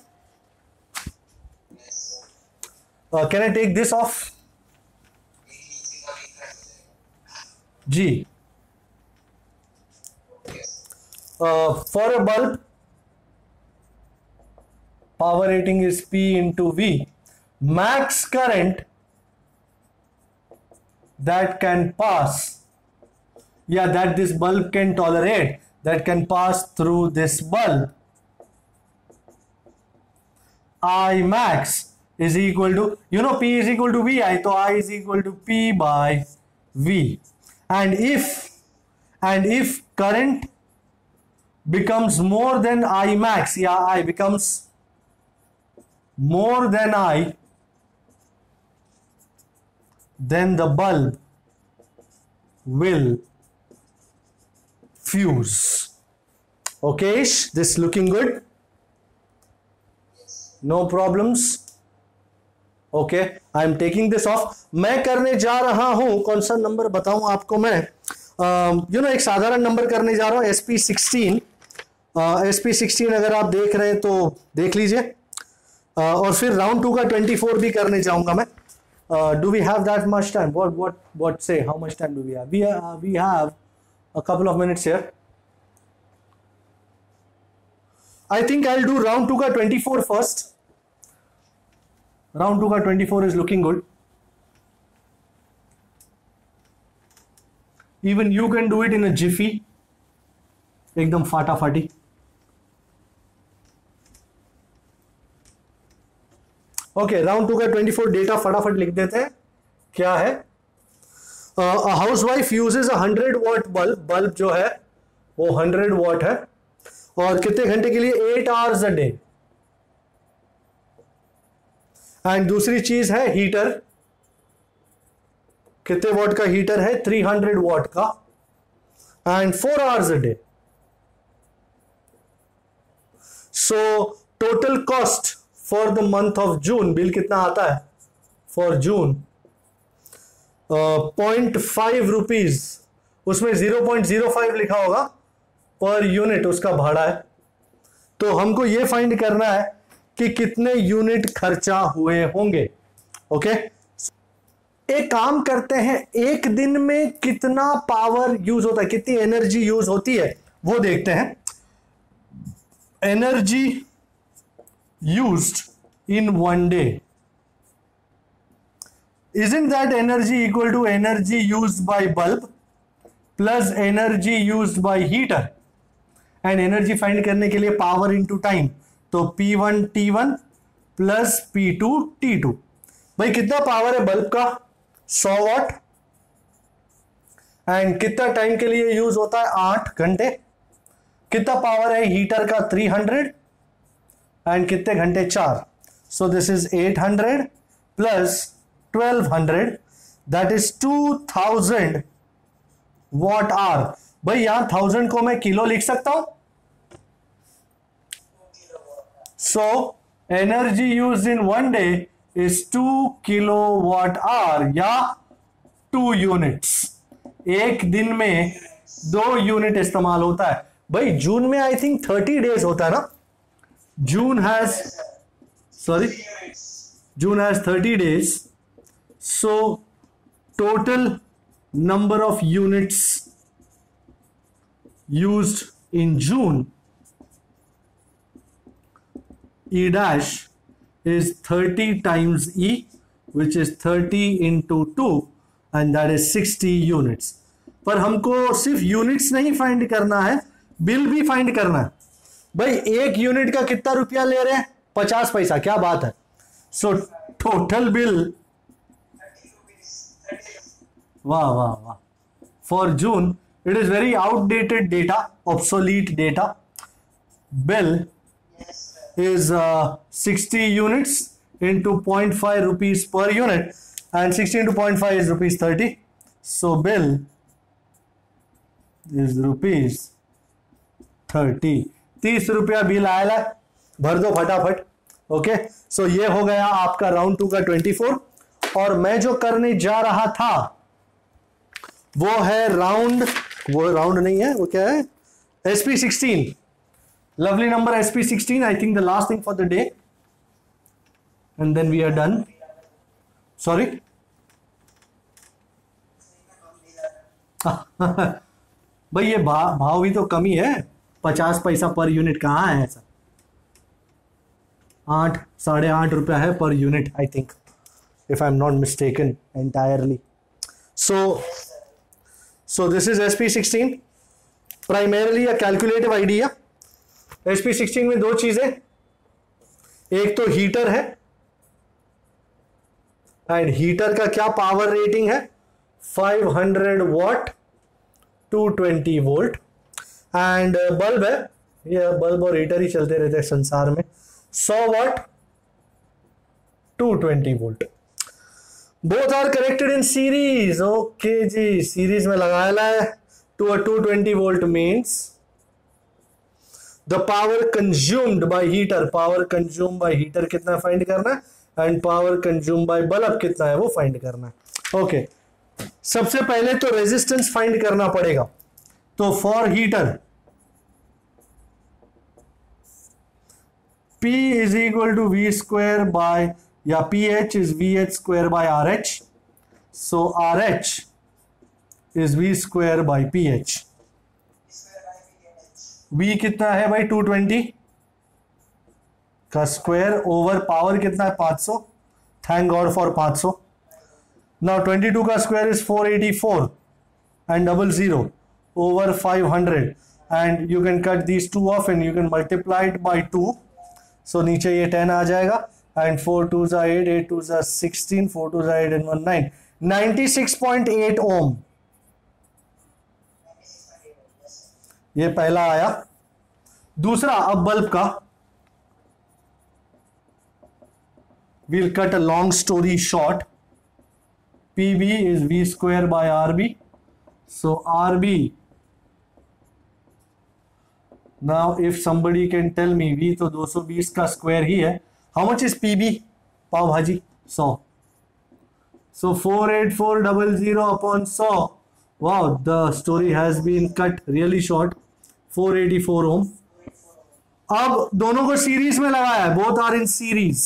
Can I take this off? G. For a bulb, power rating is P into V. Max current that can pass, that this bulb can tolerate, that can pass through this bulb, I max is equal to, P is equal to VI, so I is equal to P by V. And if current becomes more than I max, I becomes more than I, then the bulb will fuse. Okay, this looking good? No problems? Okay, I am taking this off. मैं करने जा रहा हूं, कौन सा number बताऊं आपको मैं? एक साधारण नंबर करने जा रहा हूं, SP16। SP16 अगर आप देख रहे हैं तो देख लीजिए, और फिर राउंड 2 का 24 भी करने जाऊंगा मैं। Do we have that much time? What से how much time do we have? We have a couple of minutes here. I think I will do round 2 का 24 फर्स्ट। राउंड 2 का 24 is looking good. Even you can do it in a jiffy. एकदम फाटाफाटी। Okay, round 2 का 24 data फटाफट लिख देते हैं। क्या है? Housewife uses 100 watt bulb. Bulb जो है वो 100 वॉट है, और कितने घंटे के लिए? 8 hours a day। एंड दूसरी चीज है हीटर। कितने वॉट का हीटर है? 300 वॉट का, and 4 hours a day। So total cost for the month of June, bill कितना आता है फॉर जून? 0.5 रुपीज, उसमें 0.05 लिखा होगा पर यूनिट उसका भाड़ा है। तो हमको ये फाइंड करना है कि कितने यूनिट खर्चा हुए होंगे। ओके, एक काम करते हैं, एक दिन में कितना पावर यूज होता है, कितनी एनर्जी यूज होती है वो देखते हैं। Energy used in one day. Isn't that energy equal to energy used by bulb plus energy used by heater? And energy find करने के लिए पावर इंटू टाइम, तो P1 T1 plus P2 T2. भाई कितना पावर है bulb का? 100 वाट. And कितना time के लिए यूज होता है? 8 घंटे. कितना पावर है हीटर का? 300. एंड कितने घंटे? 4. So this is 800 plus 1200, that is 2000 watt hour. भाई यहां 1000 को मैं किलो लिख सकता हूं. So energy use in one day is 2 kilowatt hour या 2 यूनिट्स. एक दिन में 2 यूनिट इस्तेमाल होता है. भाई जून में आई थिंक 30 डेज होता है ना. June has 30 days. So total number of units used in June, E dash is 30 times E, which is 30 into 2, and that is 60 units. पर हमको सिर्फ यूनिट्स नहीं फाइंड करना है, बिल भी फाइंड करना है. भाई एक यूनिट का कितना रुपया ले रहे हैं? 50 पैसा. क्या बात है. सो टोटल बिल, वाह वाह वाह, for June it is very outdated data, obsolete data. Bill is 60 units into 0.5 rupees per unit, and 60 into 0.5 is rupees 30. So bill is rupees 30. 30 रुपया बिल आया, भर दो फटाफट. ओके, सो ये हो गया आपका राउंड 2 का 24. और मैं जो करने जा रहा था वो है राउंड नहीं है, वो क्या है? SP16. Lovely number SP16. I think the last thing for the day, and then we are done. Sorry. भाई ये भाव भी तो कमी है. 50 पैसा पर यूनिट कहाँ है ऐसा? 8-8.5 रुपया है per unit, I think, if I'm not mistaken entirely. So this is SP16. Primarily a calculative idea. SP16 में 2 चीजें, एक तो हीटर है, एंड हीटर का क्या पावर रेटिंग है? 500 वॉट 220 वोल्ट. एंड बल्ब है, ये बल्ब और हीटर ही चलते रहते हैं संसार में. 100 watt 220 volt. Both are connected in series. Okay जी, सीरीज में लगाया है. To a 220 volt means the power consumed by heater कितना फाइंड करना है, and power consume by bulb कितना है वो फाइंड करना है. ओके, सबसे पहले तो रेजिस्टेंस फाइंड करना पड़ेगा. तो for heater P is equal to V square by, या PH is VH square by RH. So RH is V square by PH. V कितना है भाई? 220 का स्क्वायर ओवर पावर कितना है? 500. Thank God for 500. नाउ 22 का square is 484 and 00 over 500, and you can cut these 2 off and you can multiply it by 2. So नीचे ये 10 आ जाएगा, एंड 4 2 8, 8 2 16, 4 2 8 and 1 9, 96.8 ओम. ये पहला आया. दूसरा, अब बल्ब का, we'll cut a long story short. PB is V square by RB. So RB, now if somebody can tell me, V तो 220 का स्क्वायर ही है. How much is PB? पाव भाजी 100. So 48400 upon 100. Wow, the story has been cut really short. 484 ओम. अब दोनों को series में लगाया है, both are in series.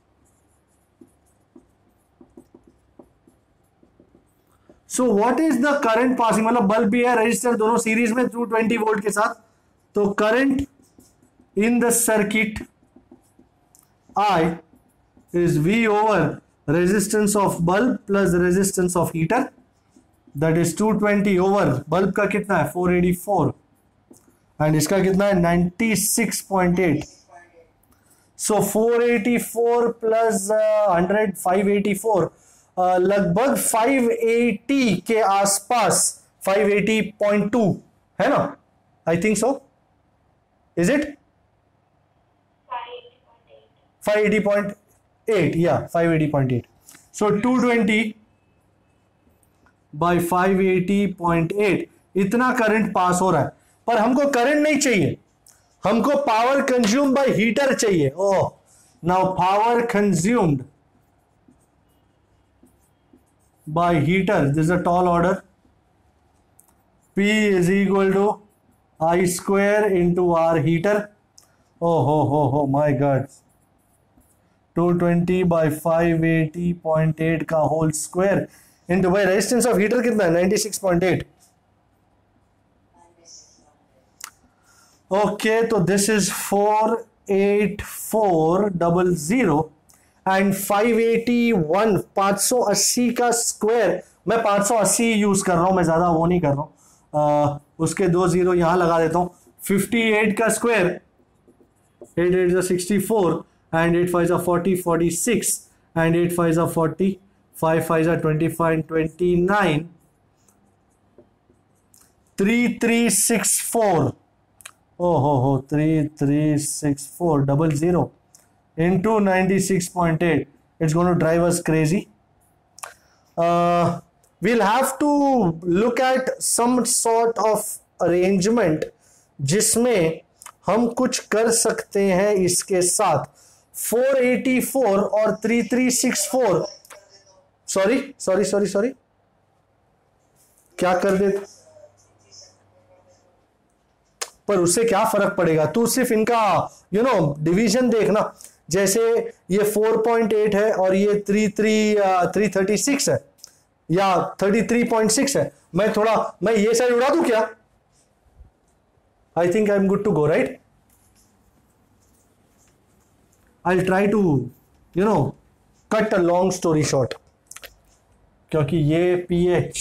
So what is the current passing? मतलब बल्ब भी है, रजिस्टर, दोनों सीरीज में 220 वोल्ट के साथ. तो current in the circuit I is V over resistance of bulb plus resistance of heater, that is 220 over bulb का कितना है 484 एंड इसका कितना है 96.8. सो 484 प्लस 100 584, लगभग 580 के आसपास, 580.2 है ना, I think so. Is it 580.8? या 580.8. सो 220 बाय 580.8 इतना करंट पास हो रहा है. पर हमको करंट नहीं चाहिए, हमको पावर कंज्यूम बाय हीटर चाहिए. Oh, now power consumed by heater, this is a tall order. P is equal to I square into R heater. Oh my God. 220 by 580.8 का होल स्क्वायर इंटू भाई resistance of heater कितना है 96.8. Okay, तो this is 48400 and 581 580 का square. मैं 580 use कर रहा हूं, मैं ज्यादा वो नहीं कर रहा हूं. उसके 2 जीरो यहां लगा देता हूं. 58 का square, 8 8 64 and 8 5 40 46 and 8 5 40, 5 5 25 29, 3364. Oh 336400 into 96.8. It's going to drive us crazy. We'll have to look at some sort of arrangement जिसमें हम कुछ कर सकते हैं इसके साथ. 484 और 3364. सॉरी क्या कर दे, पर उससे क्या फर्क पड़ेगा. तू सिर्फ इनका डिवीजन देखना. जैसे ये 4.8 है और ये 336 है या 33.6 है. मैं ये साइड उड़ा दूं क्या? I think I am good to go, right. I try to cut a long story short, क्योंकि ये पीएच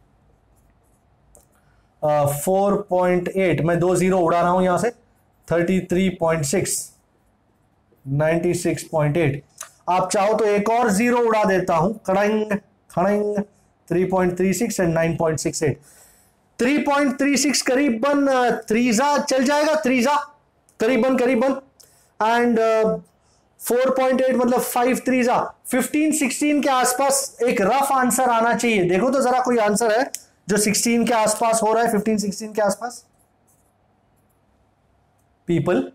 4.8 मैं 2 जीरो उड़ा रहा हूं यहां से. 33.6 96.8. आप चाहो तो एक और जीरो उड़ा देता हूं. खड़ंग 3.36 एंड 9.68. 3.36 करीबन त्रीजा चल जाएगा, त्रीजा करीबन एंड 4.8 मतलब 5 त्रीजा 15-16 के आसपास. एक रफ आंसर आना चाहिए. देखो तो जरा कोई आंसर है जो 16 के आसपास हो रहा है, 15-16 के आसपास. पीपल,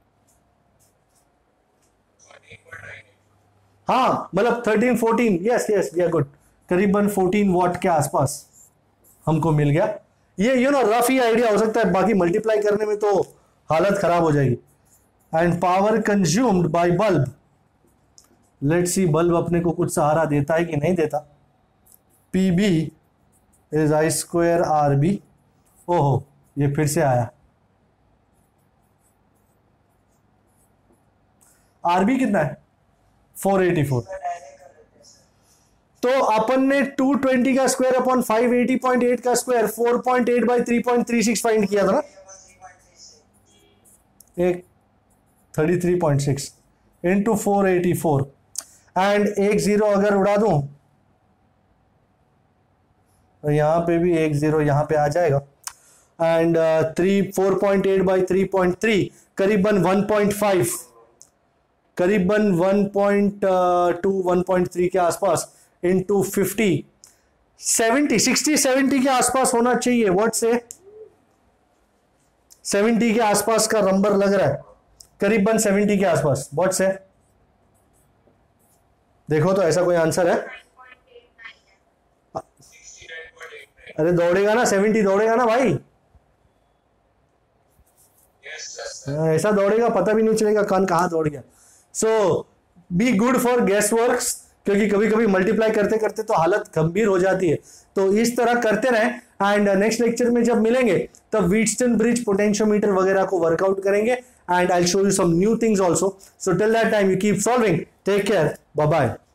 हाँ मतलब 13-14. Yes we are good. करीबन 14 वॉट के आसपास हमको मिल गया. ये रफ ही आइडिया हो सकता है, बाकी मल्टीप्लाई करने में तो हालत खराब हो जाएगी. And power consumed by bulb, let's see bulb अपने को कुछ सहारा देता है कि नहीं देता. PB is I square R B. ओहो, ये फिर से आया. आरबी कितना है 484. तो अपन ने 220 का स्क्वायर अपॉन 580.8 का स्क्वायर 4.8 बाई 3.36 फाइंड किया था ना. एक 33.6 इंटू 484 एंड एक जीरो अगर उड़ा दूं तो यहां पे भी एक जीरो यहां पे आ जाएगा. एंड 4.8 बाई 3.3 करीबन 1.5, करीबन 1.2 1.3 के आसपास इंटू 50 60-70 के आसपास होना चाहिए. व्हाट से 70 के आसपास का नंबर लग रहा है, करीबन 70 के आसपास. व्हाट से देखो तो ऐसा कोई आंसर है? अरे दौड़ेगा ना 70, दौड़ेगा ना भाई. ऐसा दौड़ेगा पता भी नहीं चलेगा कौन कहां दौड़ गया. So be good for gas works, क्योंकि कभी कभी मल्टीप्लाई करते करते तो हालत गंभीर हो जाती है. तो इस तरह करते रहें एंड नेक्स्ट लेक्चर में जब मिलेंगे तब व्हीटस्टोन ब्रिज पोटेंशियोमीटर वगैरह को वर्कआउट करेंगे and I'll show you some new things also. So till that time, you keep solving. Take care. Bye bye.